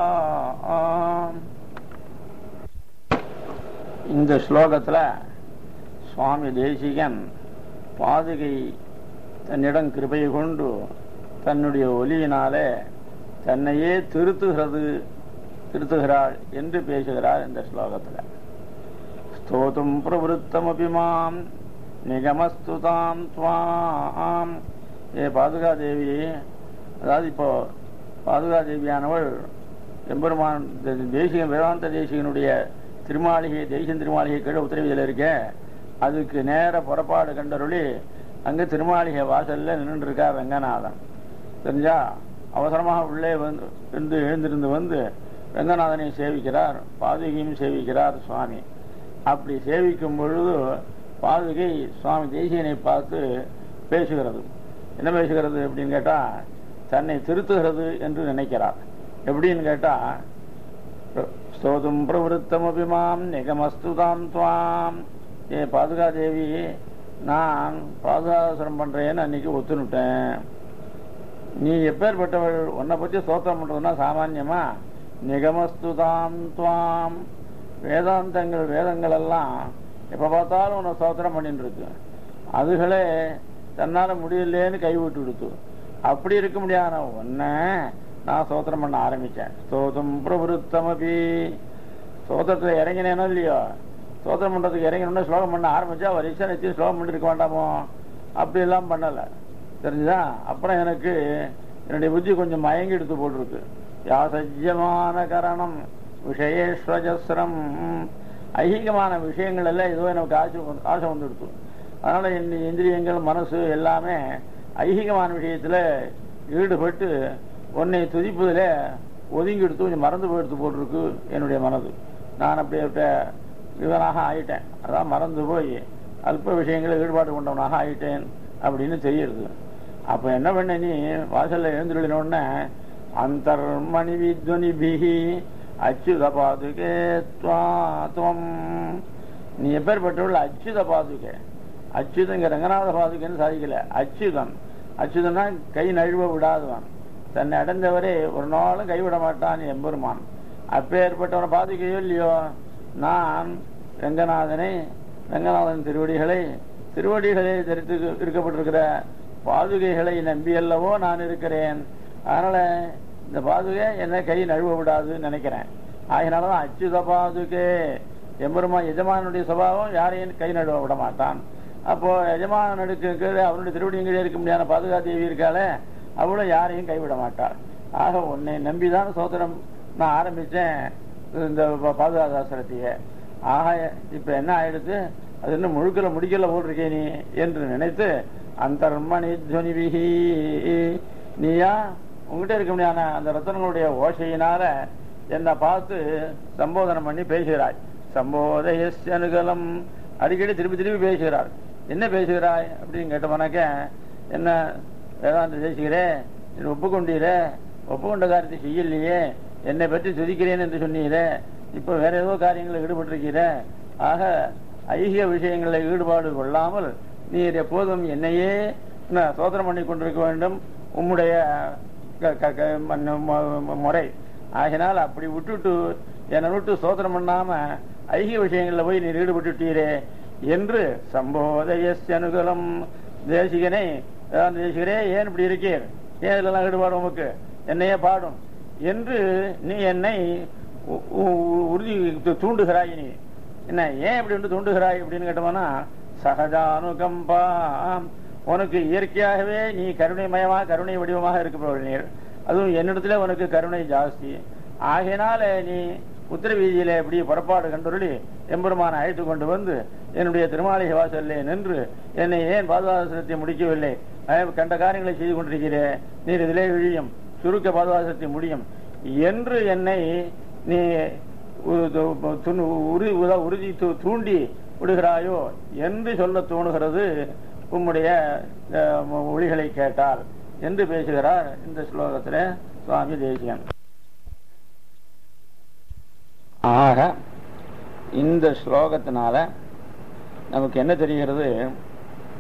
இந்த ஸ்லோகத்தில் சுவாமி தேசிகன் பாதுகை தன்னிடம் கிருபை கொண்டு தன்னுடைய ஒலியினாலே தன்னையே திருத்துகிறது திருத்துகிறாள் என்று பேசுகிறார். இந்த ஸ்லோகத்தில் ஸ்தோதும் பிரவருத்தமபிமாம் நிகமஸ்துதாம் துவாம். ஏ பாதுகா தேவி, அதாவது இப்போ பாதுகா தேவியானவள் எம்பெருமான் தேசிகன் வேதாந்த தேசிகனுடைய திருமாளிகை தேசிகன் திருமாளிகை கீழே உத்தரவிதில் இருக்க, அதுக்கு நேர புறப்பாடு கண்டருளி அங்கே திருமாளிகை வாசல்ல நின்று இருக்கார் ரங்கநாதன். தெரிஞ்சா அவசரமாக உள்ளே வந்து இருந்து எழுந்திருந்து வந்து ரங்கநாதனை சேவிக்கிறார், பாதுகையும் சேவிக்கிறார் சுவாமி. அப்படி சேவிக்கும் பொழுது பாதுகை சுவாமி தேசிகனை பார்த்து பேசுகிறது. என்ன பேசுகிறது அப்படின்னு கேட்டா, தன்னை திருத்துகிறது என்று நினைக்கிறார். எப்படின்னு கேட்டா, ஸ்தோதும் பிரவருத்தமபிமாம் நிகமஸ்துதாம் துவாம். ஏ பாதுகா தேவி, நான் பாதுகாசனம் பண்றேன்னு அன்னைக்கு ஒத்துனுட்டேன். நீ எப்பேற்பட்டவள், உன்னை பற்றி ஸ்தோத்திரம் பண்றதுன்னா சாமான்யமா நிகமஸ்துதாம் துவாம். வேதாந்தங்கள் வேதங்கள் எல்லாம் எப்ப பார்த்தாலும் உன்னை ஸ்தோத்திரம் பண்ணிட்டு இருக்கு. அதுகளே தன்னால முடியலேன்னு கைவிட்டு கொடுத்து, அப்படி இருக்க முடியாத ஒன்ன நான் ஸ்தோத்திரம் பண்ண ஆரம்பிச்சேன். ஸ்தோதம் பிரவருத்தமபி. ஸ்தோத்திரத்துல இறங்கினேனோ இல்லையோ, ஸ்தோத்திரம் பண்றதுக்கு இறங்கினோம்னா ஸ்லோகம் பண்ண ஆரம்பிச்சா ஒரு இஷ்டம் நிச்சயம் ஸ்லோகம் பண்ணிருக்க வேண்டாமோ, அப்படி எல்லாம் பண்ணல. தெரிஞ்சுதா? அப்புறம் எனக்கு என்னுடைய புத்தி கொஞ்சம் மயங்கி எடுத்து போட்டிருக்கு. யாசஜ்யமான கரணம் விஷயேஸ்வஜஸ்ரம். ஐகிகமான விஷயங்கள் எல்லாம் ஏதோ எனக்கு ஆசை ஆசை வந்துடுத்து. அதனால என் இந்திரியங்கள் மனசு எல்லாமே ஐகிகமான விஷயத்துல ஈடுபட்டு உன்னை துதிப்பதில் ஒதுங்கி எடுத்து கொஞ்சம் மறந்து போயிடுத்து போட்டிருக்கு என்னுடைய மனது. நான் அப்படிப்பட்ட இவனாக ஆயிட்டேன். அதான் மறந்து போய் அல்ப விஷயங்களில் ஈடுபாடு கொண்டவனாக ஆயிட்டேன் அப்படின்னு தெரியுது. அப்ப என்ன பண்ண, நீ வாசல்ல எழுந்துள்ளோடனே அந்தர்மணி வித்வனிபிஹி அச்சுத பாதுகே துவம். நீ எப்பேற்பட்டவள் அச்சுத பாதுகே. அச்சுதன் இங்க ரங்கநாத பாதுகன்னு சாதிக்கல, அச்சுதன். அச்சுதன்னா கை நழுவ விடாதவன், தன்னை அடைந்தவரே ஒரு நாளும் கைவிட மாட்டான் எம்பெருமான். அப்பேற்பட்டவன பாதுகையோ இல்லையோ, நான் ரங்கநாதனை ரங்கநாதன் திருவடிகளை திருவடிகளை தரித்து இருக்கப்பட்டிருக்கிற பாதுகைகளை நம்பி அல்லவோ நான் இருக்கிறேன். அதனால இந்த பாதுகை என்ன கை நழுவ விடாதுன்னு நினைக்கிறேன். அதனாலதான் அச்சுத பாதுகே. எம்பெருமா எஜமானுடைய சுபாவம் யாரையும் கை நழுவ விட மாட்டான். அப்போ எஜமானுக்கு அவனுடைய திருவடியும் கீழே இருக்க முடியாத பாதுகா தேவி இருக்காளே, அவளும் யாரையும் கைவிட மாட்டாள். ஆக உன்னை நம்பிதான் சோதனம் நான் ஆரம்பிச்சேன் இந்த பாதுகாதாசனத்தையே. ஆக இப்ப என்ன ஆயிடுத்து, அது இன்னும் முழுக்கல முடிக்கல போட்டிருக்கே நீ என்று நினைத்து அந்தர்மணி துவனிபிஹி. நீயா உங்ககிட்ட இருக்க முடியாத அந்த ரத்தனங்களுடைய ஓசையினால என்னை பார்த்து சம்போதனம் பண்ணி பேசுகிறாய். சம்போதயஸ்ய அனுகலம். அடிக்கடி திருப்பி திருப்பி பேசுகிறாள். என்ன பேசுகிறாய் அப்படின்னு கேட்டவனாக்க, என்ன வேதாந்த தேசிக்கிறே, ஒப்புக்கொண்டீரே, ஒப்புக்கொண்ட காரியத்தை செய்யலையே, என்னை பற்றி துதிக்கிறேன் என்று சொன்னீரே, இப்ப வேற ஏதோ காரியங்களில் ஈடுபட்டிருக்கிற. ஆக ஐகிய விஷயங்களில் ஈடுபாடு கொள்ளாமல் நீர் எப்போதும் என்னையே சோதனம் பண்ணி கொண்டிருக்க வேண்டும், உம்முடைய முறை. ஆகினால் அப்படி விட்டுட்டு என்னை விட்டு சோதனம் பண்ணாம ஐகிய விஷயங்களில் போய் நீர் ஈடுபட்டுட்டீரே என்று சம்போதயஸ்ய அனுகலம். தேசிகனை தேசிகரே, ஏன் இப்படி இருக்கீர், ஏன் இதெல்லாம் ஈடுபாடு உமக்கு, என்னையே பாடும் என்று நீ என்னை உறுதி தூண்டுகிறாய். நீ என்ன ஏன் இப்படி வந்து தூண்டுகிறாய் அப்படின்னு கேட்டோம்னா, சகஜானுகம்பா. உனக்கு இயற்கையாகவே நீ கருணைமயமாக கருணை வடிவமாக இருக்கப்பவள் நீர். அதுவும் என்னிடத்துல உனக்கு கருணை ஜாஸ்தி. ஆகையினால நீ உத்தர வீதியில எப்படி புறப்பாடு கண்டுருளி எம்பெருமான அழைத்து கொண்டு வந்து என்னுடைய திருமாளிகை வாசல்லே நின்று என்னை ஏன் பாதுகாசனத்தை முடிக்கவில்லை, கண்ட காரியங்களை செய்து கொண்டிருக்கிறேன், நீர் இதிலே விழியும் சுருக்க பாதுகாசனத்தை முடியும் என்று என்னை நீ உறுதி தூண்டி விடுகிறாயோ என்று சொல்ல தோணுகிறது உம்முடைய ஒளிகளை கேட்டால் என்று பேசுகிறார் இந்த ஸ்லோகத்தில் சுவாமி தேசிகன். ஆக இந்த ஸ்லோகத்தினால நமக்கு என்ன தெரிகிறது,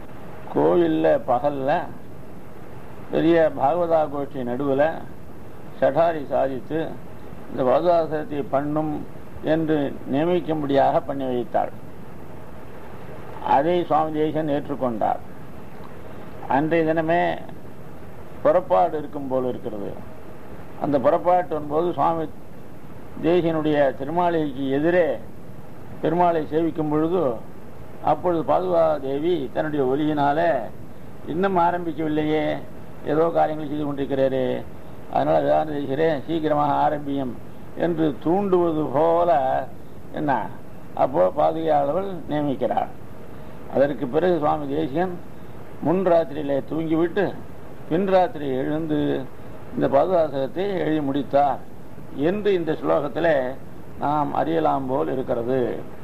கோயில்ல பகல்ல பெரிய பாகவதா கோஷ்டி நடுவில் சடாரி சாதித்து இந்த பாதுகாசத்தை பண்ணும் என்று நியமிக்கும்படியாக பண்ணி வைத்தாள். அதை சுவாமி தேசிகன் ஏற்றுக்கொண்டார். அன்றைய தினமே புறப்பாடு இருக்கும் போல் இருக்கிறது. அந்த புறப்பாட்டின் போது சுவாமி தேசிகனுடைய திருமாலைக்கு எதிரே பெருமாளை சேவிக்கும் பொழுது அப்பொழுது பாதுகா தேவி தன்னுடைய ஒலியினாலே இன்னும் ஆரம்பிக்கவில்லையே, ஏதோ காரியங்கள் செய்து கொண்டிருக்கிறாரே, அதனால் வேதாந்த தேசிகரே சீக்கிரமாக ஆரம்பியும் என்று தூண்டுவது போல என்ன அப்போ பாதுகையாளர்கள் நியமிக்கிறார். அதற்கு பிறகு சுவாமி தேசிகன் முன் ராத்திரியிலே தூங்கிவிட்டு பின் ராத்திரி எழுந்து இந்த பாதுகாசகத்தை எழுதி முடித்தார் என்று இந்த ஸ்லோகத்திலே நாம் அறியலாம் போல் இருக்கிறது.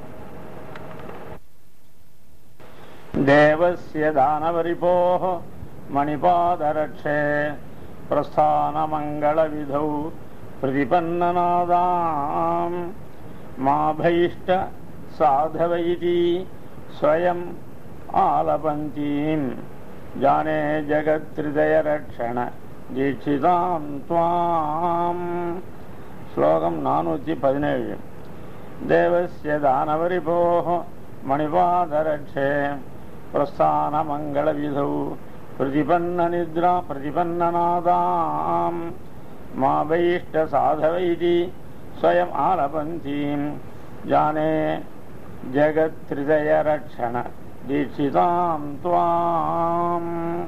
தேவஸ்ய தானவரிபோஹ மணிபாதரக்ஷே பிரஸ்தான மங்கள விதௌ பிரதிபன்னநாதாம் மாபைஷ்ட சாதவைதி ஸ்வயம் ஆலபந்தீம் ஜானே ஜகத்ரிதய ரக்ஷண தீட்சிதாம் த்வாம். ஸ்லோகம் நானூற்றி பதினேழு. தேவஸ்ய தானவரிபோஹ மணிபாதரக்ஷே பிரஸ்தான மங்கள விதௌ பிரதிபன்ன நித்ரா பிரதிபன்னநாதாம் மாபைஷ்ட சாதவைதி ஸ்வயம் ஆலபந்தீம் ஜானே ஜகத்ரிதய ரக்ஷண தீட்சிதாம் த்வாம்.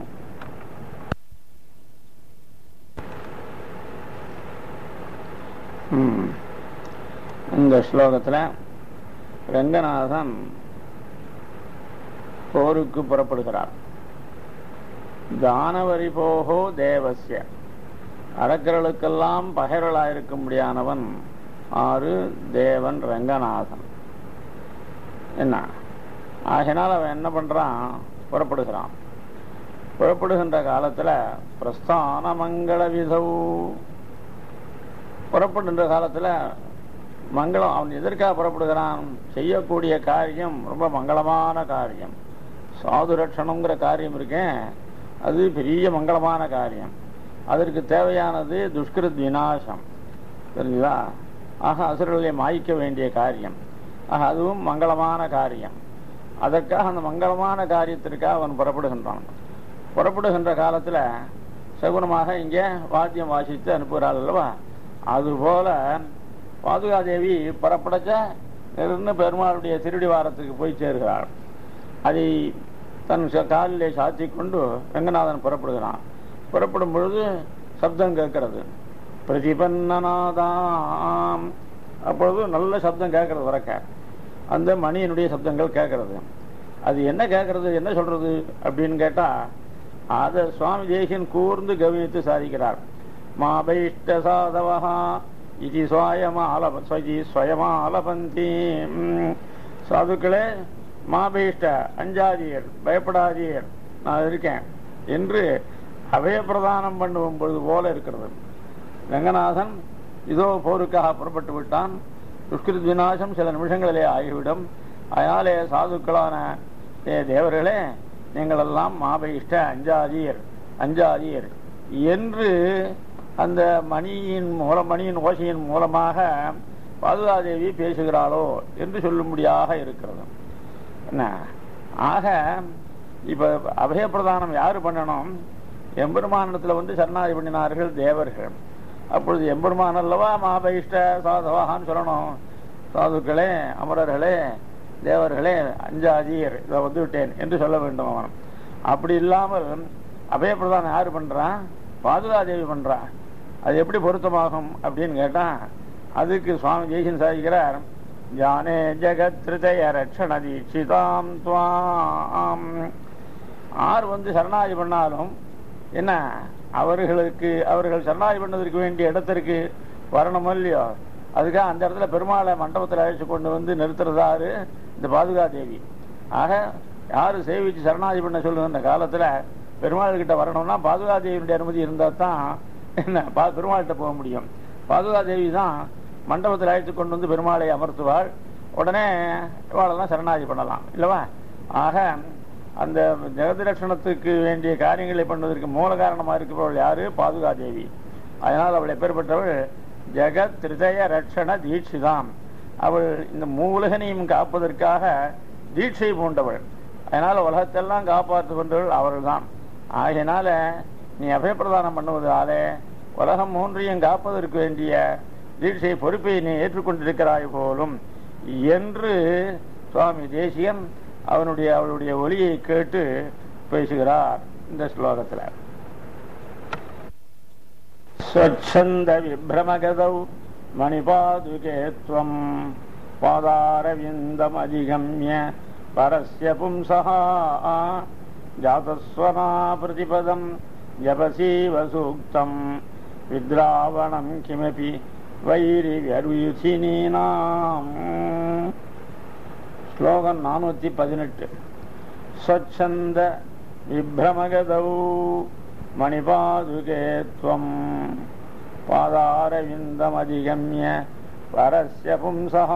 இந்த ஸ்லோகத்தில் ரங்கநாதன் போருக்கு புறப்படுகிறார். தானவரிபோகோ தேவஸ்ய, அரக்கர்களுக்கெல்லாம் பகைரளாயிருக்கும்படியானவன் ஆறு தேவன் ரங்கநாதன். என்ன ஆகினால் அவன் என்ன பண்றான், புறப்படுகிறான். புறப்படுகின்ற காலத்துல பிரஸ்தான மங்கள விதௌ, புறப்படுகின்ற காலத்துல மங்களம். அவன் எதற்காக புறப்படுகிறான், செய்யக்கூடிய காரியம் ரொம்ப மங்களமான காரியம். சாது ரட்சணங்கிற காரியம் இருக்கேன், அது பெரிய மங்களமான காரியம். அதற்கு தேவையானது துஷ்கிருத் விநாசம், தெரிஞ்சுதா? ஆக அசுரர்களை மாய்க்க வேண்டிய காரியம். ஆக அதுவும் மங்களமான காரியம். அதற்காக அந்த மங்களமான காரியத்திற்காக அவன் புறப்படுகின்றான். புறப்படுகின்ற காலத்துல சகுனமாக இங்கே வாத்தியம் வாசித்து அனுப்புகிறாள் அல்லவா, அதுபோல பாதுகாதேவி புறப்படச்ச நின்று பெருமாளுடைய திருடி வாரத்துக்கு போய் சேர்கிறாள். அதை தன் காலிலே சாத்தி கொண்டு ரங்கநாதன் புறப்படுகிறான். புறப்படும் பொழுது சப்தம் கேட்கிறது, பிரதிபன்னநாதாம். அப்பொழுது நல்ல சப்தம் கேட்கறது, வரக்க அந்த மணியினுடைய சப்தங்கள் கேட்கறது. அது என்ன கேட்கறது, என்ன சொல்றது அப்படின்னு கேட்டா அதை சுவாமி தேசிகன் கூர்ந்து கவனித்து சாதிக்கிறார். மாபைஷ்ட சாதவஹா இது ஸ்வயமாலபந்தி. சாதுக்களே, மாபைஷ்ட அஞ்சாதீர், பயப்படாதீர், நான் இருக்கேன் என்று அபயப்பிரதானம் பண்ணும் பொழுது போல இருக்கிறது. ரங்கநாதன் இதோ போருக்காக புறப்பட்டு விட்டான். துஷ்கிருத் விநாசம் சில நிமிஷங்களிலே ஆகிவிடும். அதனாலே சாதுக்களான தேவர்களே, நீங்கள் எல்லாம் மாபைஷ்ட அஞ்சாதீர் அஞ்சாதீர் என்று அந்த மணியின் மூலம், மணியின் ஓசையின் மூலமாக பாதுகாதேவி பேசுகிறாளோ என்று சொல்லும்படியாக இருக்கிறது. என்ன ஆக இப்ப அபயப்பிரதானம் யாரு பண்ணணும், எம்பெருமானத்துல வந்து சரணாதி பண்ணினார்கள் தேவர்கள். அப்பொழுது எம்பெருமான் அல்லவா மாபைஷ்ட சாதவாகான்னு சொல்லணும். சாதுக்களே, அமரர்களே, தேவர்களே, அஞ்சாதீர், இதை வந்து விட்டேன் என்று சொல்ல வேண்டும் அவன். அப்படி இல்லாமல் அபயப்பிரதானம் யாரு பண்றான், பாதுகாதேவி பண்றான். அது எப்படி பொருத்தமாகும் அப்படின்னு கேட்டா அதுக்கு சுவாமி தேசிகன் சாதிக்கிறார். ஜானே ஜெகத்ரிதய ரட்சண தீட்சிதாம் த்வாம். ஆர் வந்து சரணாதி பண்ணாலும் என்ன, அவர்களுக்கு அவர்கள் சரணாதி பண்ணதற்கு வேண்டிய இடத்திற்கு வரணும் இல்லையோ, அதுக்காக அந்த இடத்துல பெருமாளை மண்டபத்தில் அழைச்சு கொண்டு வந்து நிறுத்துறதாரு இந்த பாதுகாதேவி. ஆக யாரு சேவிச்சு சரணாதி பண்ண சொல்லுகின்ற காலத்துல பெருமாள் கிட்ட வரணும்னா பாதுகாதேவியுடைய அனுமதி இருந்தா தான் என்ன பெருமாள்கிட்ட போக முடியும். பாதுகாதேவி தான் மண்டபத்தில் அழைத்து கொண்டு வந்து பெருமாளை அமர்த்துவாள். உடனே இவாளெல்லாம் சரணாதி பண்ணலாம் இல்லவா? ஆக அந்த ஜெகதிரட்சணத்துக்கு வேண்டிய காரியங்களை பண்ணுவதற்கு மூல காரணமாக இருக்கிறவள் யாரு, பாதுகாதேவி. அதனால் அவள் எப்பேற்பட்டவள் ஜெகத் திருதய ரட்சண தீட்சிதாம். அவள் இந்த மூலகனையும் காப்பதற்காக தீட்சை பூண்டவள். அதனால உலகத்தெல்லாம் காப்பாற்று கொண்டவள் அவர்கள் தான். ஆகையினால நீ அபயப்பிரதானம் பண்ணுவதாலே உலகம் மூன்றையும் காப்பதற்கு வேண்டிய தீட்சை பொறுப்பை நீ ஏற்றுக்கொண்டிருக்கிறாய் போலும் என்று சுவாமி தேசிகன் அவனுடைய அவளுடைய ஒலியை கேட்டு பேசுகிறார் இந்த ஸ்லோகத்தில். ஸ்வச்சந்த விப்ரமகதௌ மணிபாதுகேத்வம் பாதாரவிந்தம் அதிகம்ய பரஸ்ய பும்சஹ ஜாதஸ்வனா பிரதிபதம் ஜபசீவ சூக்தம் வித்ராவணம் கிமபி வைரி வியர்வியுசினீனாம். ஸ்லோகம் நானூற்றி பதினெட்டு. ஸ்வச்சந்த விப்ரமகதௌ மணிபாதுகேத்வம் பாதாரவிந்தம் அதிகம்ய பரஸ்ய பும்சஹ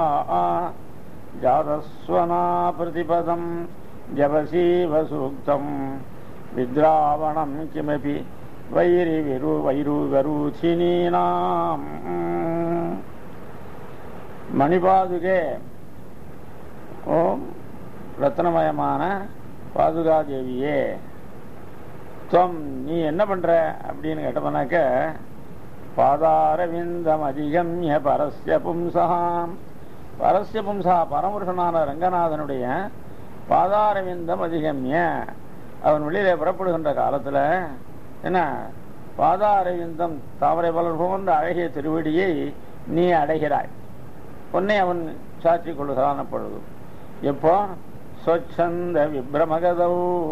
ஜாதஸ்வனா பிரதிபதம் ஜபசீவ சூக்தம் வித்ராவணம் கிமபி வைரி விரு வைரு வரூசினீனாம். மணிபாதுகே, ஓம் ரத்னமயமான பாதுகாதேவியே, துவம் நீ என்ன பண்ற அப்படின்னு கேட்டோம்னாக்க, பாதாரவிந்தம் அதிகம்ய பரஸ்ய பும்சஹாம். பரஸ்ய பும்சா பரமருஷனான ரங்கநாதனுடைய பாதாரவிந்தம் அதிகம்ய, அவன் வெளியில புறப்படுகின்ற காலத்துல என்ன பாதாரவிந்தம் தாமரை பலர் போன்ற அழகிய திருவடியை நீ அடைகிறாய். உன்னை அவன் சாட்சி கொள்ளுகிறான். பொழுது எப்போ சொச்சந்த விப்ரமகதௌ,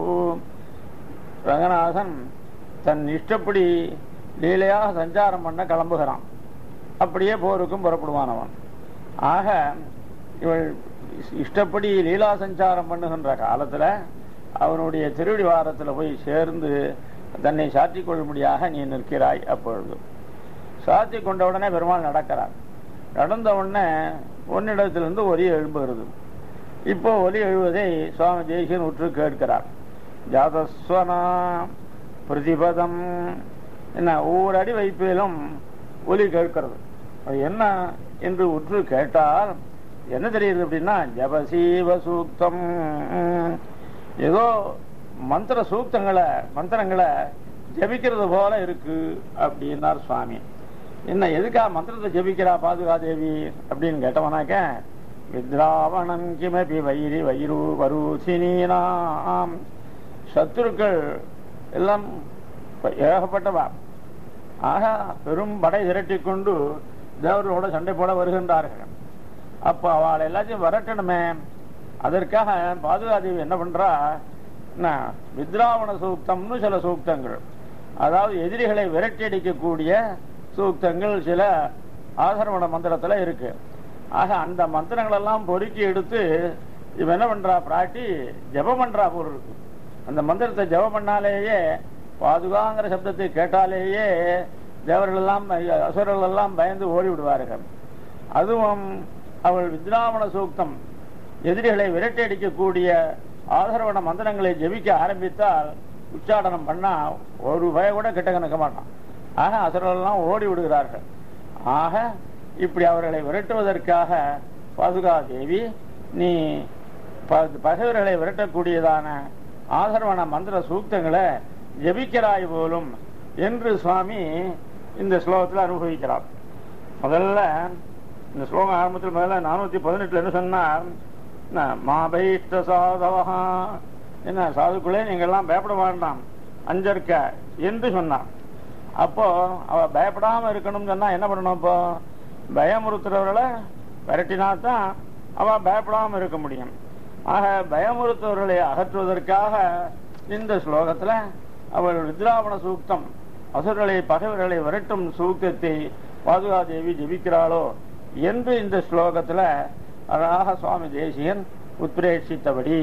ரங்கநாதன் தன் இஷ்டப்படி லீலையாக சஞ்சாரம் பண்ண கிளம்புகிறான். அப்படியே போருக்கும் புறப்படுவான் அவன். ஆக இவள் இஷ்டப்படி லீலா சஞ்சாரம் பண்ணுகின்ற காலத்துல அவனுடைய திருவடி வாரத்தில் போய் சேர்ந்து தன்னை சாற்றிக் கொள்ளும்படியாக நீ நிற்கிறாய். அப்பொழுது சாத்தி கொண்ட உடனே பெருமாள் நடக்கிறார். நடந்த உடனே ஒன்னிடத்திலிருந்து ஒலி எழும்புகிறது. இப்போ ஒலி எழுவதை சுவாமி தேசிகன் உற்று கேட்கிறார். ஜாதஸ்வனா பிரதிபதம், என்ன ஒவ்வொரு அடி வைப்பிலும் ஒலி கேட்கிறது. அது என்ன என்று உற்று கேட்டால் என்ன தெரியுது அப்படின்னா, ஜபசீவ சூக்தம், ஏதோ மந்திர சூக்தங்களை மந்திரங்களை ஜபிக்கிறது போல இருக்கு அப்படின்னார் சுவாமி. என்ன எதுக்கா மந்திரத்தை ஜபிக்கிறா பாதுகாதேவி அப்படின்னு கேட்டவனாக்க, வித்ராவணம் கிமபி வைரி வைரு வரூசினீனாம். சத்துருக்கள் எல்லாம் ஏகப்பட்டவா. ஆக பெரும் படை திரட்டி கொண்டு தேவர்களோட சண்டை போட வருகின்றார்கள். அப்போ அவளை எல்லாத்தையும் வரட்டணுமே, அதற்காக பாதுகாதேவி என்ன பண்றா, வித்ராவண சூக்தம்னு சில சூக்தங்கள், அதாவது எதிரிகளை விரட்டி அடிக்கக்கூடிய சூக்தங்கள் சில ஆசரவண மந்திரத்துல இருக்கு. ஆக அந்த மந்திரங்கள் எல்லாம் பொறுக்கி எடுத்து இவன் என்ன பண்றா, பிராட்டி ஜபம் பண்றா போல் இருக்கு. அந்த மந்திரத்தை ஜபம் பண்ணாலேயே, பாதுகாங்கிற சப்தத்தை கேட்டாலேயே தேவர்கள் எல்லாம் அசுரர்கள் எல்லாம் பயந்து ஓடி விடுவார்கள். அதுவும் அவள் வித்ராவண சூக்தம் எதிரிகளை விரட்டி அடிக்கக்கூடிய ஆதரவண மந்திரங்களை ஜெபிக்க ஆரம்பித்தால், உச்சாடனம் பண்ணா ஒரு பய கூட கிட்ட கணக்க மாட்டான். ஆக அசுரர்கள்லாம் ஓடி விடுகிறார்கள். ஆக இப்படி அவர்களை விரட்டுவதற்காக பாதுகாதேவி நீ பகைவர்களை விரட்டக்கூடியதான ஆதரவண மந்திர சூக்தங்களை ஜபிக்கிறாய் போலும் என்று சுவாமி இந்த ஸ்லோகத்தில் அனுபவிக்கிறார். முதல்ல இந்த ஸ்லோகம் ஆரம்பத்தில் முதல்ல நானூத்தி பதினெட்டுல என்ன சொன்னார், மாபைஷ்ட சாதவா, என்ன சாதுக்குள்ளே நீங்க எல்லாம் பயப்பட வேண்டாம் அஞ்சற்க என்று சொன்னான். அப்போ அவ பயப்படாம இருக்கணும்னு சொன்னா என்ன பண்ணணும், இப்போ பயமுறுத்துறவர்களை விரட்டினாத்தான் அவ பயப்படாம இருக்க முடியும். ஆக பயமுறுத்துவர்களை அகற்றுவதற்காக இந்த ஸ்லோகத்துல அவள் வித்ராவண சூக்தம், அசுரர்களை பகைவர்களை விரட்டும் சூக்தத்தை பாதுகாதேவி ஜபிக்கிறாளோ என்று இந்த ஸ்லோகத்துல அழகாக சுவாமி தேசிகன் உத்பிரேட்சித்தபடி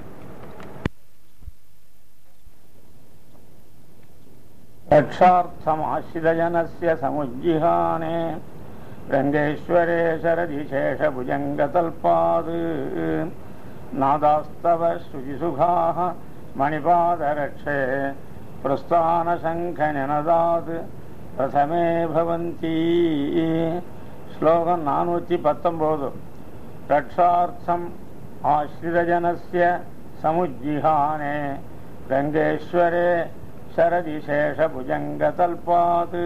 ரக்ஷார்த்தம் ஆசிரஜனஸ்ய சமுஜ்ஜிஹானே ரங்கேஸ்வரே சரதிசேஷ புஜங்கதல்பாது நாதாஸ்தவ சுஜிசுகாஹ மணிபாதரக்ஷே பிரஸ்தான சங்க நினதாத் பிரதமே பவந்தி. ஸ்லோகம் நானூற்றி பத்தொன்பது. ரட்சார்த்தம் ஆஸ்ரிதஜனஸ்ய சமுஜ்ஜிஹானே ரங்கேஸ்வரே சரதி சேஷபுஜங்கதல்பாத்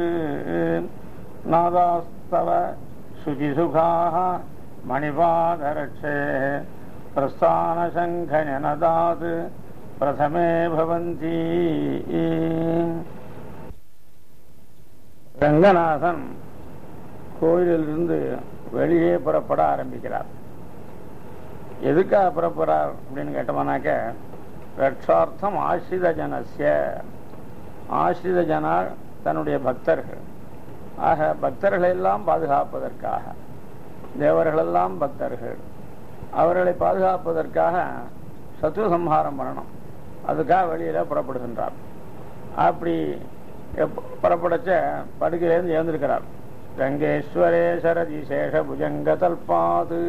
நாதாஸ்தவ சுஜிசுகாः மணிபாதரட்சே பிரஸ்தானசங்கநதாத் பிரதமே பவந்தி. ரங்கநாதன் கோயிலிலிருந்து வெளியே புறப்பட ஆரம்பிக்கிறார். எதுக்காக புறப்படுறார் அப்படின்னு கேட்டோம்னாக்க, ரட்சார்த்தம் ஆசிரித ஜனஸ்ய, ஆசிரித ஜனால் தன்னுடைய பக்தர்கள், ஆக பக்தர்களை எல்லாம் பாதுகாப்பதற்காக, தேவர்களெல்லாம் பக்தர்கள், அவர்களை பாதுகாப்பதற்காக சத்ரு சம்ஹாரம் பண்ணணும், அதுக்காக வெளியில புறப்படுகின்றார். அப்படி புறப்படச்ச படுக்கையிலேருந்து எழுந்திருக்கிறார். ரங்கேஸ்வரே சரதி சேஷ புஜங்க தல்பாது.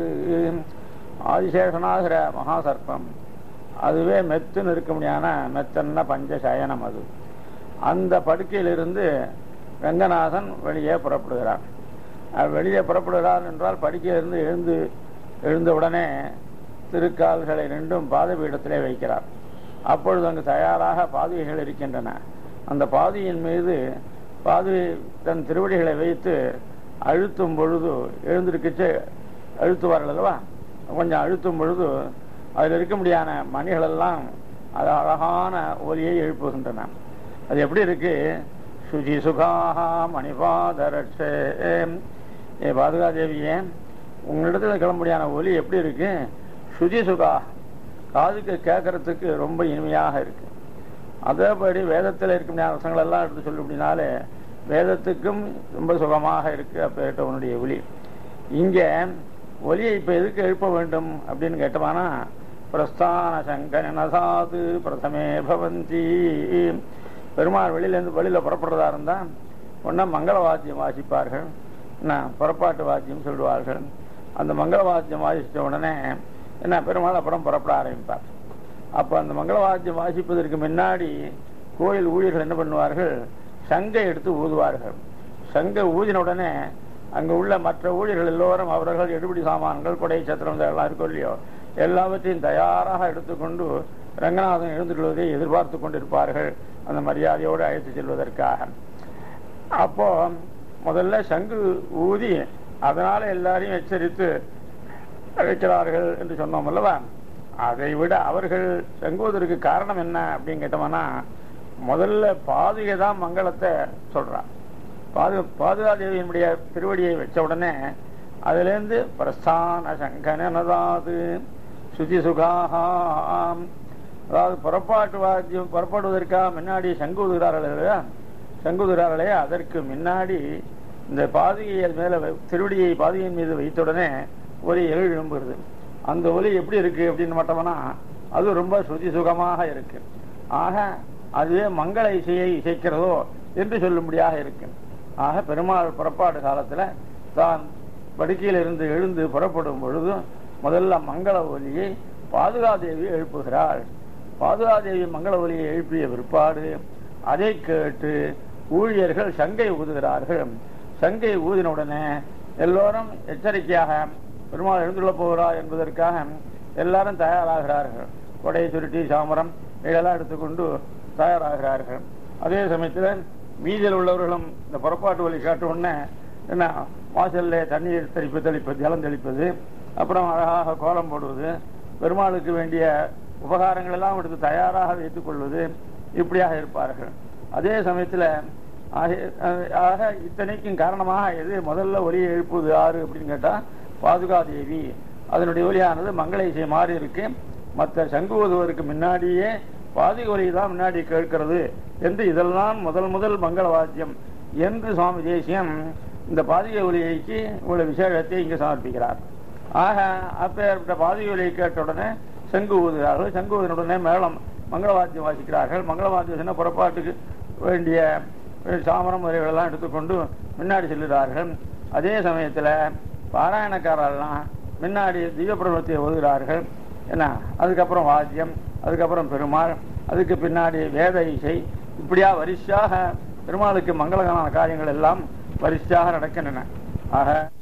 ஆதிசேஷனாகிற மகாசர்ப்பம் அதுவே மெத்துன்னு இருக்க முடியாத மெத்தன்ன பஞ்சசயனம். அது அந்த படுக்கையிலிருந்து ரங்கநாதன் வெளியே புறப்படுகிறார். வெளியே புறப்படுகிறார் என்றால் படுக்கையிலிருந்து எழுந்து எழுந்தவுடனே திருக்கால்களை ரெண்டும் பாதபீடத்திலே வைக்கிறார். அப்பொழுது அங்கு தயாராக பாதுகைகள் இருக்கின்றன. அந்த பாதுகையின் மீது பாதுகை தன் திருவடிகளை வைத்து அழுத்தும் பொழுது, எழுந்திருக்கிச்சு அழுத்துவார்கள் அல்லவா, கொஞ்சம் அழுத்தும் பொழுது அதில் இருக்க முடியாத மணிகளெல்லாம் அது அழகான ஒலியை எழுப்புகின்றன. அது எப்படி இருக்கு? சுஜி சுகாஹ மணிபாதரட்சே. ஏ பாதுகாதேவியே, உங்களிடத்தில் கிளம்படியான ஒலி எப்படி இருக்கு? சுஜி சுகா, காதுக்கு கேட்கறதுக்கு ரொம்ப இனிமையாக இருக்கு. அதேபடி வேதத்தில் இருக்க முடியாத ரசங்கள் எல்லாம் எடுத்து சொல்லு அப்படின்னாலே வேதத்துக்கும் ரொம்ப சுகமாக இருக்கு அப்பேட்ட உன்னுடைய ஒலி. இங்கே ஒலியை இப்போ எதுக்கு எழுப்ப வேண்டும் அப்படின்னு கேட்டோம்னா, பிரஸ்தான சங்கனசாது பிரதமே பவந்தி. பெருமாள் வெளியிலேருந்து வெளியில் புறப்படுறதா இருந்தால் ஒன்றா மங்கள வாத்தியம் வாசிப்பார்கள், என்ன புறப்பாட்டு வாத்தியம் சொல்லுவார்கள். அந்த மங்கள வாத்தியம் வாசித்த உடனே என்ன பெருமாள் அப்புறம் புறப்பட ஆரம்பிப்பார். அப்போ அந்த மங்கள வாத்தியம் வாசிப்பதற்கு முன்னாடி கோயில் ஊழியர்கள் என்ன பண்ணுவார்கள்? சங்கை எடுத்து ஊதுவார்கள். சங்கை ஊதின உடனே அங்கே உள்ள மற்ற ஊழியர்கள் எல்லோரும் அவர்கள் எடுபடி சாமான்கள், கொடை சத்திரம் எல்லாம் இருக்கோ இல்லையோ, எல்லாவற்றையும் தயாராக எடுத்துக்கொண்டு ரங்கநாதன் எழுந்துள்ளதை எதிர்பார்த்து கொண்டிருப்பார்கள், அந்த மரியாதையோடு அழைத்து செல்வதற்காக. அப்போ முதல்ல சங்கு ஊதி அதனால எல்லாரையும் எச்சரித்து அழைக்கிறார்கள் என்று சொன்னோம் அல்லவா. அதை விட அவர்கள் சங்கூதருக்கு காரணம் என்ன அப்படின்னு கேட்டோம்னா, முதல்ல பாதுகை தான் மங்களத்தை சொல்றான். பாது பாதுகாதேவியினுடைய திருவடியை வச்ச உடனே அதுலேருந்து பிரஸ்தான சங்கனதாது சுதி சுகாம், அதாவது புறப்பாட்டு வாத்தியம் புறப்படுவதற்காக முன்னாடி சங்குதுகிறார்களே சங்குதுகிறார்களே அதற்கு முன்னாடி இந்த பாதுகையை மேல திருவடியை பாதுகையின் மீது வைத்த உடனே ஒலி எழும்புகிறது. அந்த ஒலி எப்படி இருக்கு அப்படின்னு மட்டும்னா அது ரொம்ப சுதி சுகமாக இருக்கு. ஆக அதுவே மங்கள இசையை இசைக்கிறதோ என்று சொல்லும்படியாக இருக்கு. ஆக பெருமாள் புறப்பாடு காலத்துல தான் படுக்கையிலிருந்து எழுந்து புறப்படும் பொழுது முதல்ல மங்கள ஒலியை பாதுகாதேவி எழுப்புகிறாள். பாதுகாதேவி மங்கள ஒலியை எழுப்பிய பிற்பாடு அதை கேட்டு ஊழியர்கள் சங்கை ஊதுகிறார்கள். சங்கை ஊதின உடனே எல்லோரும் எச்சரிக்கையாக பெருமாள் எழுந்துள்ள போகிறார் என்பதற்காக எல்லாரும் தயாராகிறார்கள். கொடை சுருட்டி சாமரம் இதெல்லாம் எடுத்துக்கொண்டு தயாராகிறார்கள். அதே சமயத்தில் வீதியில் உள்ளவர்களும் இந்த புறப்பாட்டு வழி காட்ட உடனே என்ன வாசல்ல தண்ணீர் தெளிப்பு தெளிப்பது ஜலம் தெளிப்பது, அப்புறம் அழகாக கோலம் போடுவது, பெருமாளுக்கு வேண்டிய உபகாரங்கள் எல்லாம் எடுத்து தயாராக வைத்துக் கொள்வது, இப்படியாக இருப்பார்கள். அதே சமயத்தில் ஆக இத்தனைக்கும் காரணமாக எது முதல்ல ஒலியை எழுப்புவது யாரு அப்படின்னு கேட்டா பாதுகாதேவி. அதனுடைய ஒலியானது மங்கள இசை மாறி இருக்கு. மற்ற சங்கு ஊதுவதற்கு முன்னாடியே பாதுகை ஒலி தான் முன்னாடி கேட்கிறது என்று இதெல்லாம் முதல் முதல் மங்கள வாத்தியம் என்று சுவாமி தேசியம் இந்த பாதுகை ஒலியைக்கு உள்ள விசேஷத்தை இங்கு சமர்ப்பிக்கிறார். ஆக அப்பேற்பட்ட பாதுகை ஒலியை கேட்ட உடனே சங்கு ஊதுகிறார்கள். சங்கு ஊதின உடனே மேளம் மங்கள வாத்தியம் வாசிக்கிறார்கள். மங்கள வாத்தியம் புறப்பாட்டுக்கு வேண்டிய சாமரம் முறைகளெல்லாம் எடுத்துக்கொண்டு முன்னாடி செல்கிறார்கள். அதே சமயத்தில் பாராயணக்காரெல்லாம் முன்னாடி திவ்ய பிரபலத்தை ஓதுகிறார்கள். என்ன அதுக்கப்புறம் வாத்தியம், அதுக்கப்புறம் பெருமாள், அதுக்கு பின்னாடி வேத இசை, இப்படியா வரிசையாக பெருமாளுக்கு மங்களகரமான காரியங்கள் எல்லாம் வரிசையாக நடக்கின்றன. ஆக